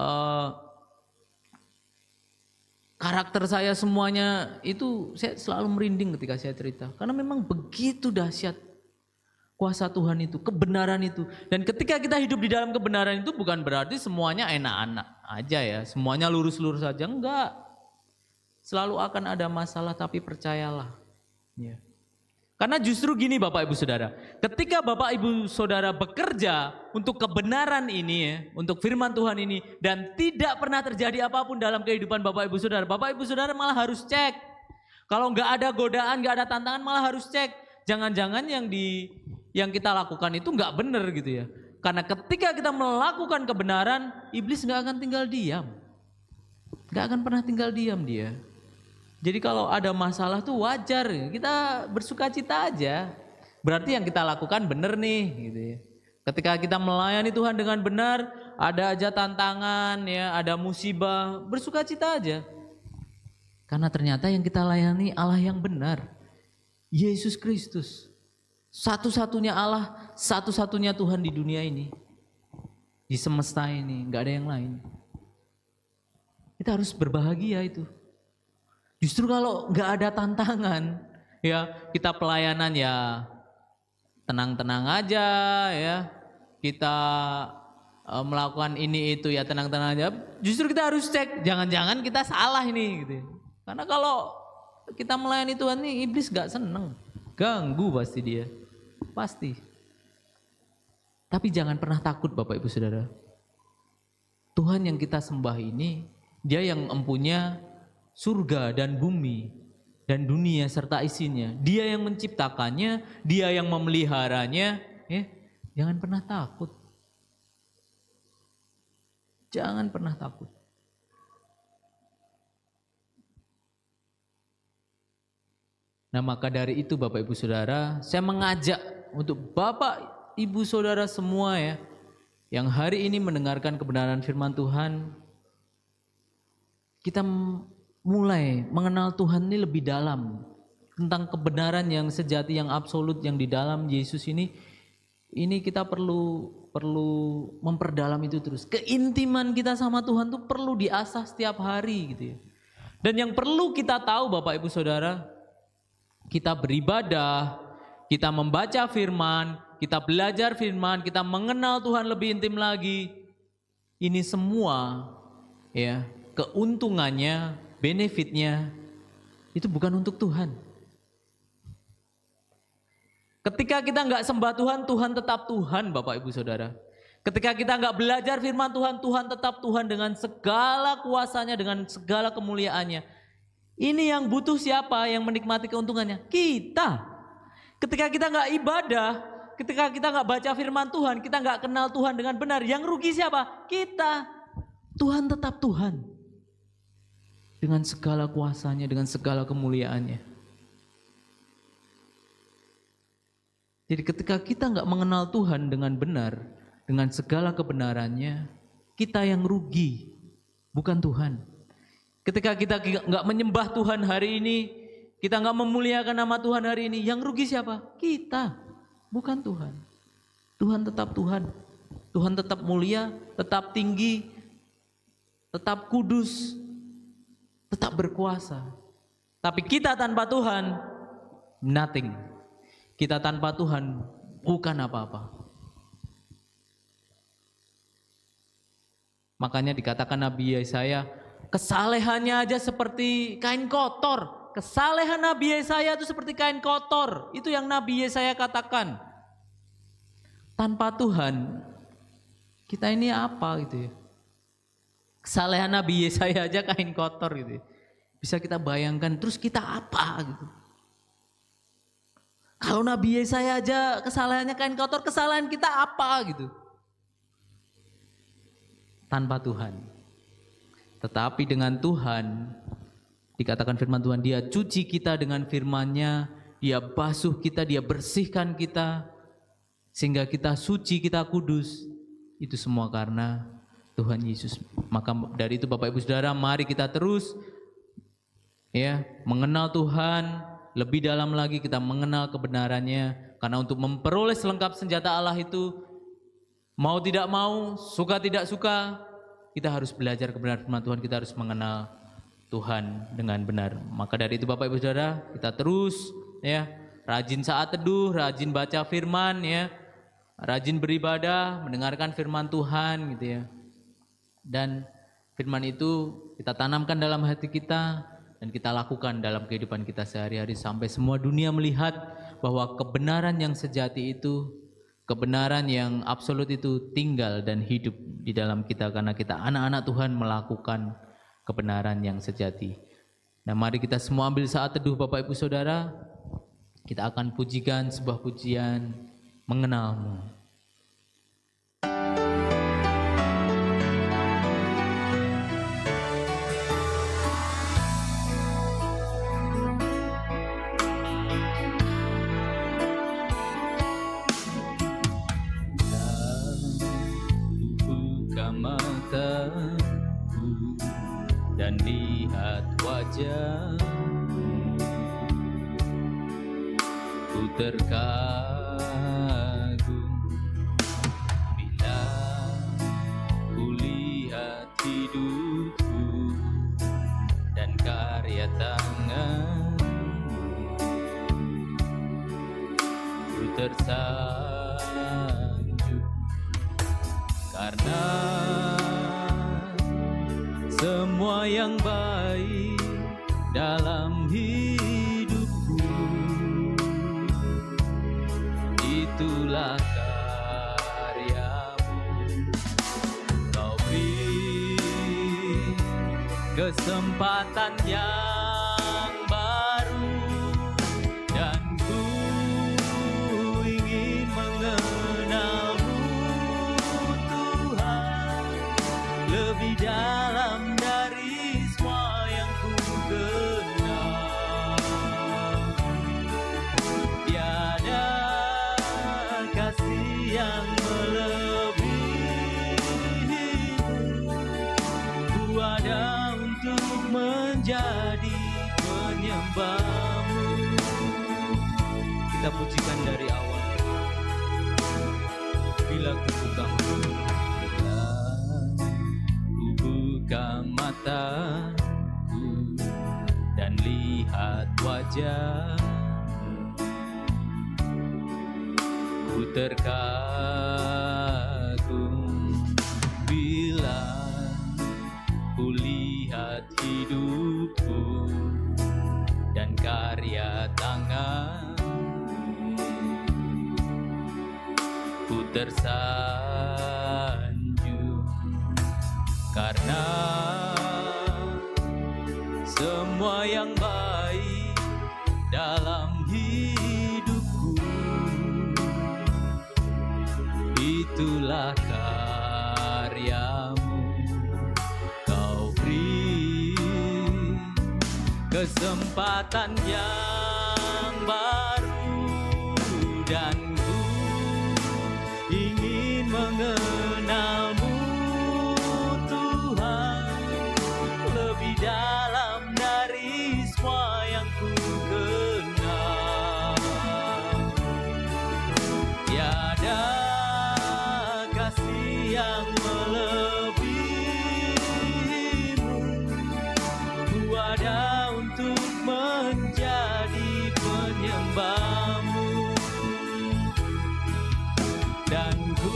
S3: karakter saya semuanya, itu saya selalu merinding ketika saya cerita. Karena memang begitu dahsyat kuasa Tuhan itu, kebenaran itu. Dan ketika kita hidup di dalam kebenaran itu bukan berarti semuanya enak-enak aja ya, semuanya lurus-lurus saja, enggak. Selalu akan ada masalah, tapi percayalah. Ya. Karena justru gini Bapak Ibu Saudara, ketika Bapak Ibu Saudara bekerja untuk kebenaran ini ya, untuk firman Tuhan ini, dan tidak pernah terjadi apapun dalam kehidupan Bapak Ibu Saudara malah harus cek. Kalau nggak ada godaan, nggak ada tantangan, malah harus cek. Jangan-jangan yang kita lakukan itu nggak benar gitu ya. Karena ketika kita melakukan kebenaran, iblis nggak akan tinggal diam, nggak akan pernah tinggal diam dia. Jadi kalau ada masalah tuh wajar, kita bersukacita aja. Berarti yang kita lakukan benar nih gitu ya. Ketika kita melayani Tuhan dengan benar, ada aja tantangan ya, ada musibah, bersukacita aja. Karena ternyata yang kita layani Allah yang benar, Yesus Kristus. Satu-satunya Allah, satu-satunya Tuhan di dunia ini. Di semesta ini, enggak ada yang lain. Kita harus berbahagia itu. Justru kalau nggak ada tantangan, ya kita pelayanan ya tenang-tenang aja ya, kita melakukan ini itu ya tenang-tenang aja. Justru kita harus cek, jangan-jangan kita salah ini gitu. Karena kalau kita melayani Tuhan ini, iblis nggak seneng, ganggu pasti dia, pasti. Tapi jangan pernah takut Bapak Ibu Saudara. Tuhan yang kita sembah ini, Dia yang mempunyai surga dan bumi dan dunia serta isinya. Dia yang menciptakannya, Dia yang memeliharanya, ya. Jangan pernah takut. Jangan pernah takut. Nah, maka dari itu Bapak Ibu Saudara, saya mengajak untuk Bapak Ibu Saudara semua ya, yang hari ini mendengarkan kebenaran firman Tuhan, kita mulai mengenal Tuhan ini lebih dalam, tentang kebenaran yang sejati, yang absolut, yang di dalam Yesus ini kita perlu memperdalam itu terus. Keintiman kita sama Tuhan tuh perlu diasah setiap hari gitu ya. Dan yang perlu kita tahu Bapak Ibu Saudara, kita beribadah, kita membaca firman, kita belajar firman, kita mengenal Tuhan lebih intim lagi, ini semua ya keuntungannya, benefitnya itu bukan untuk Tuhan. Ketika kita nggak sembah Tuhan, Tuhan tetap Tuhan, Bapak Ibu Saudara. Ketika kita nggak belajar firman Tuhan, Tuhan tetap Tuhan dengan segala kuasanya, dengan segala kemuliaannya. Ini yang butuh siapa yang menikmati keuntungannya? Kita. Ketika kita nggak ibadah, ketika kita nggak baca firman Tuhan, kita nggak kenal Tuhan dengan benar, yang rugi siapa? Kita. Tuhan tetap Tuhan. Dengan segala kuasanya, dengan segala kemuliaannya. Jadi ketika kita nggak mengenal Tuhan dengan benar, dengan segala kebenarannya, kita yang rugi, bukan Tuhan. Ketika kita nggak menyembah Tuhan hari ini, kita nggak memuliakan nama Tuhan hari ini, yang rugi siapa? Kita, bukan Tuhan. Tuhan tetap Tuhan. Tuhan tetap mulia, tetap tinggi, tetap kudus, tetap berkuasa. Tapi kita tanpa Tuhan, nothing. Kita tanpa Tuhan bukan apa-apa. Makanya dikatakan Nabi Yesaya, kesalehannya aja seperti kain kotor. Kesalehan Nabi Yesaya itu seperti kain kotor. Itu yang Nabi Yesaya katakan. Tanpa Tuhan, kita ini apa gitu ya. Kesalehan Nabi Yesaya aja kain kotor gitu ya. Bisa kita bayangkan, terus kita apa gitu. Kalau Nabi Yesaya aja kesalahannya kain kotor, kesalahan kita apa gitu. Tanpa Tuhan. Tetapi dengan Tuhan, dikatakan firman Tuhan, Dia cuci kita dengan firman-Nya, Dia basuh kita, Dia bersihkan kita, sehingga kita suci, kita kudus. Itu semua karena Tuhan Yesus. Maka dari itu Bapak Ibu Saudara, mari kita terus ya mengenal Tuhan. Lebih dalam lagi kita mengenal kebenarannya. Karena untuk memperoleh selengkap senjata Allah itu, mau tidak mau, suka tidak suka, kita harus belajar kebenaran firman Tuhan. Kita harus mengenal Tuhan dengan benar. Maka dari itu Bapak Ibu Saudara, kita terus ya rajin saat teduh, rajin baca firman ya, rajin beribadah, mendengarkan firman Tuhan gitu ya. Dan firman itu kita tanamkan dalam hati kita, dan kita lakukan dalam kehidupan kita sehari-hari sampai semua dunia melihat bahwa kebenaran yang sejati itu, kebenaran yang absolut itu tinggal dan hidup di dalam kita karena kita anak-anak Tuhan melakukan kebenaran yang sejati. Nah, mari kita semua ambil saat teduh Bapak Ibu Saudara. Kita akan pujikan sebuah pujian, Mengenalmu. Dan lihat wajah-Mu, ku terkagum bila ku lihat hidupku dan karya tangan-Mu, ku tersanjung karena semua yang baik dalam hidupku, itulah karya-Mu. Kau beri kesempatan yang baru, dan ku ingin mengenal-Mu Tuhan lebih dalam dari semua yang ku kenal. Tiada kasih yang melebihimu, ku ada untuk menjadi penyembah-Mu. Kita pujikan dari awal. Bila ku buka mataku dan lihat wajah-Mu, Ku terkagum bila ku lihat hidupku dan karya tangan. Ku tersanjung karena semua yang baik dalam hidupku, itulah karyamu. Kau beri kesempatan yang baru dan ku ingin mengenalmu Tuhan lebih dalam dari semua yang ku kenal. Tiada kasih yang melebihimu, ku ada untuk menjadi penyembahmu, dan ku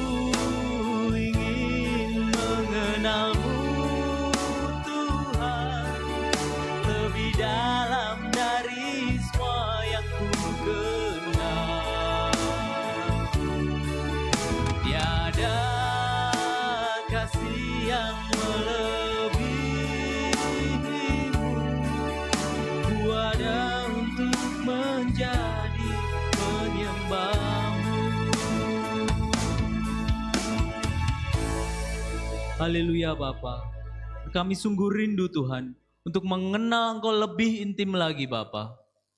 S3: ingin mengenalmu Tuhan lebih dalam dari semua yang ku kenal. Tiada kasih yang melebihimu, ku ada untuk menjadi penyembahmu. Haleluya Bapa, kami sungguh rindu Tuhan untuk mengenal Engkau lebih intim lagi Bapa.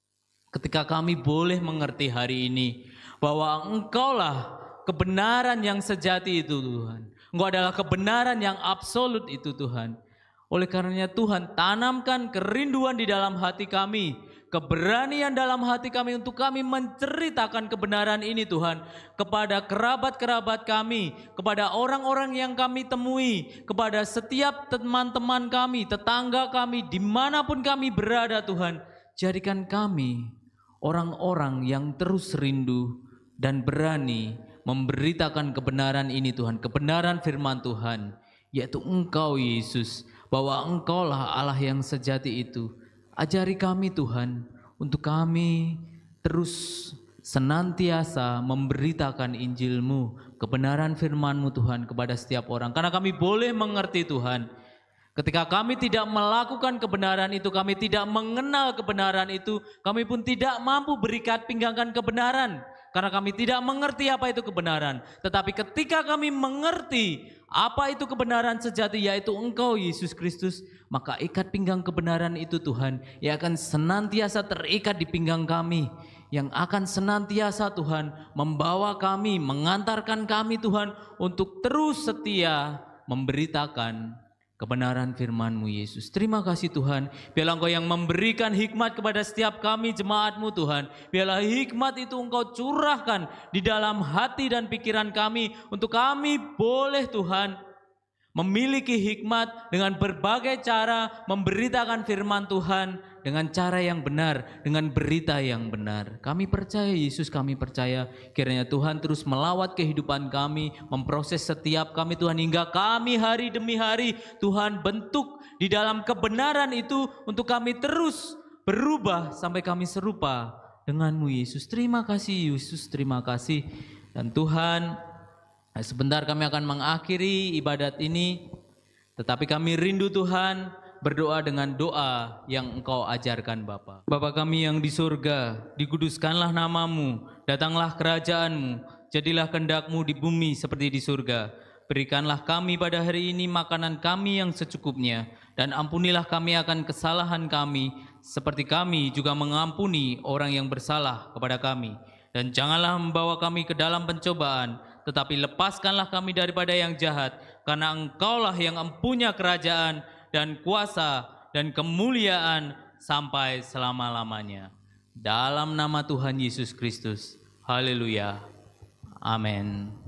S3: Ketika kami boleh mengerti hari ini bahwa Engkaulah kebenaran yang sejati itu Tuhan. Engkau adalah kebenaran yang absolut itu Tuhan. Oleh karenanya Tuhan, tanamkan kerinduan di dalam hati kami, keberanian dalam hati kami untuk kami menceritakan kebenaran ini Tuhan kepada kerabat-kerabat kami, kepada orang-orang yang kami temui, kepada setiap teman-teman kami, tetangga kami, dimanapun kami berada Tuhan. Jadikan kami orang-orang yang terus rindu dan berani memberitakan kebenaran ini Tuhan, kebenaran firman Tuhan, yaitu Engkau Yesus, bahwa Engkaulah Allah yang sejati itu. Ajari kami Tuhan, untuk kami terus senantiasa memberitakan Injil-Mu, kebenaran firman-Mu Tuhan kepada setiap orang. Karena kami boleh mengerti Tuhan, ketika kami tidak melakukan kebenaran itu, kami tidak mengenal kebenaran itu, kami pun tidak mampu berikat pinggangkan kebenaran. Karena kami tidak mengerti apa itu kebenaran. Tetapi ketika kami mengerti apa itu kebenaran sejati, yaitu Engkau Yesus Kristus, maka ikat pinggang kebenaran itu Tuhan, yang akan senantiasa terikat di pinggang kami, yang akan senantiasa Tuhan membawa kami, mengantarkan kami Tuhan untuk terus setia memberitakan kebenaran firman-Mu Yesus. Terima kasih Tuhan. Biarlah Engkau yang memberikan hikmat kepada setiap kami jemaat-Mu Tuhan. Biarlah hikmat itu Engkau curahkan di dalam hati dan pikiran kami, untuk kami boleh Tuhan memiliki hikmat dengan berbagai cara memberitakan firman Tuhan dengan cara yang benar, dengan berita yang benar. Kami percaya Yesus, kami percaya kiranya Tuhan terus melawat kehidupan kami, memproses setiap kami Tuhan, hingga kami hari demi hari Tuhan bentuk di dalam kebenaran itu, untuk kami terus berubah sampai kami serupa dengan-Mu Yesus. Terima kasih Yesus, terima kasih. Dan Tuhan, sebentar kami akan mengakhiri ibadat ini, tetapi kami rindu Tuhan berdoa dengan doa yang Engkau ajarkan Bapa. Bapa kami yang di surga, dikuduskanlah nama-Mu, datanglah kerajaan-Mu, jadilah kehendak-Mu di bumi seperti di surga. Berikanlah kami pada hari ini makanan kami yang secukupnya, dan ampunilah kami akan kesalahan kami, seperti kami juga mengampuni orang yang bersalah kepada kami. Dan janganlah membawa kami ke dalam pencobaan, tetapi lepaskanlah kami daripada yang jahat, karena Engkaulah yang empunya kerajaan dan kuasa dan kemuliaan sampai selama-lamanya. Dalam nama Tuhan Yesus Kristus. Haleluya. Amin.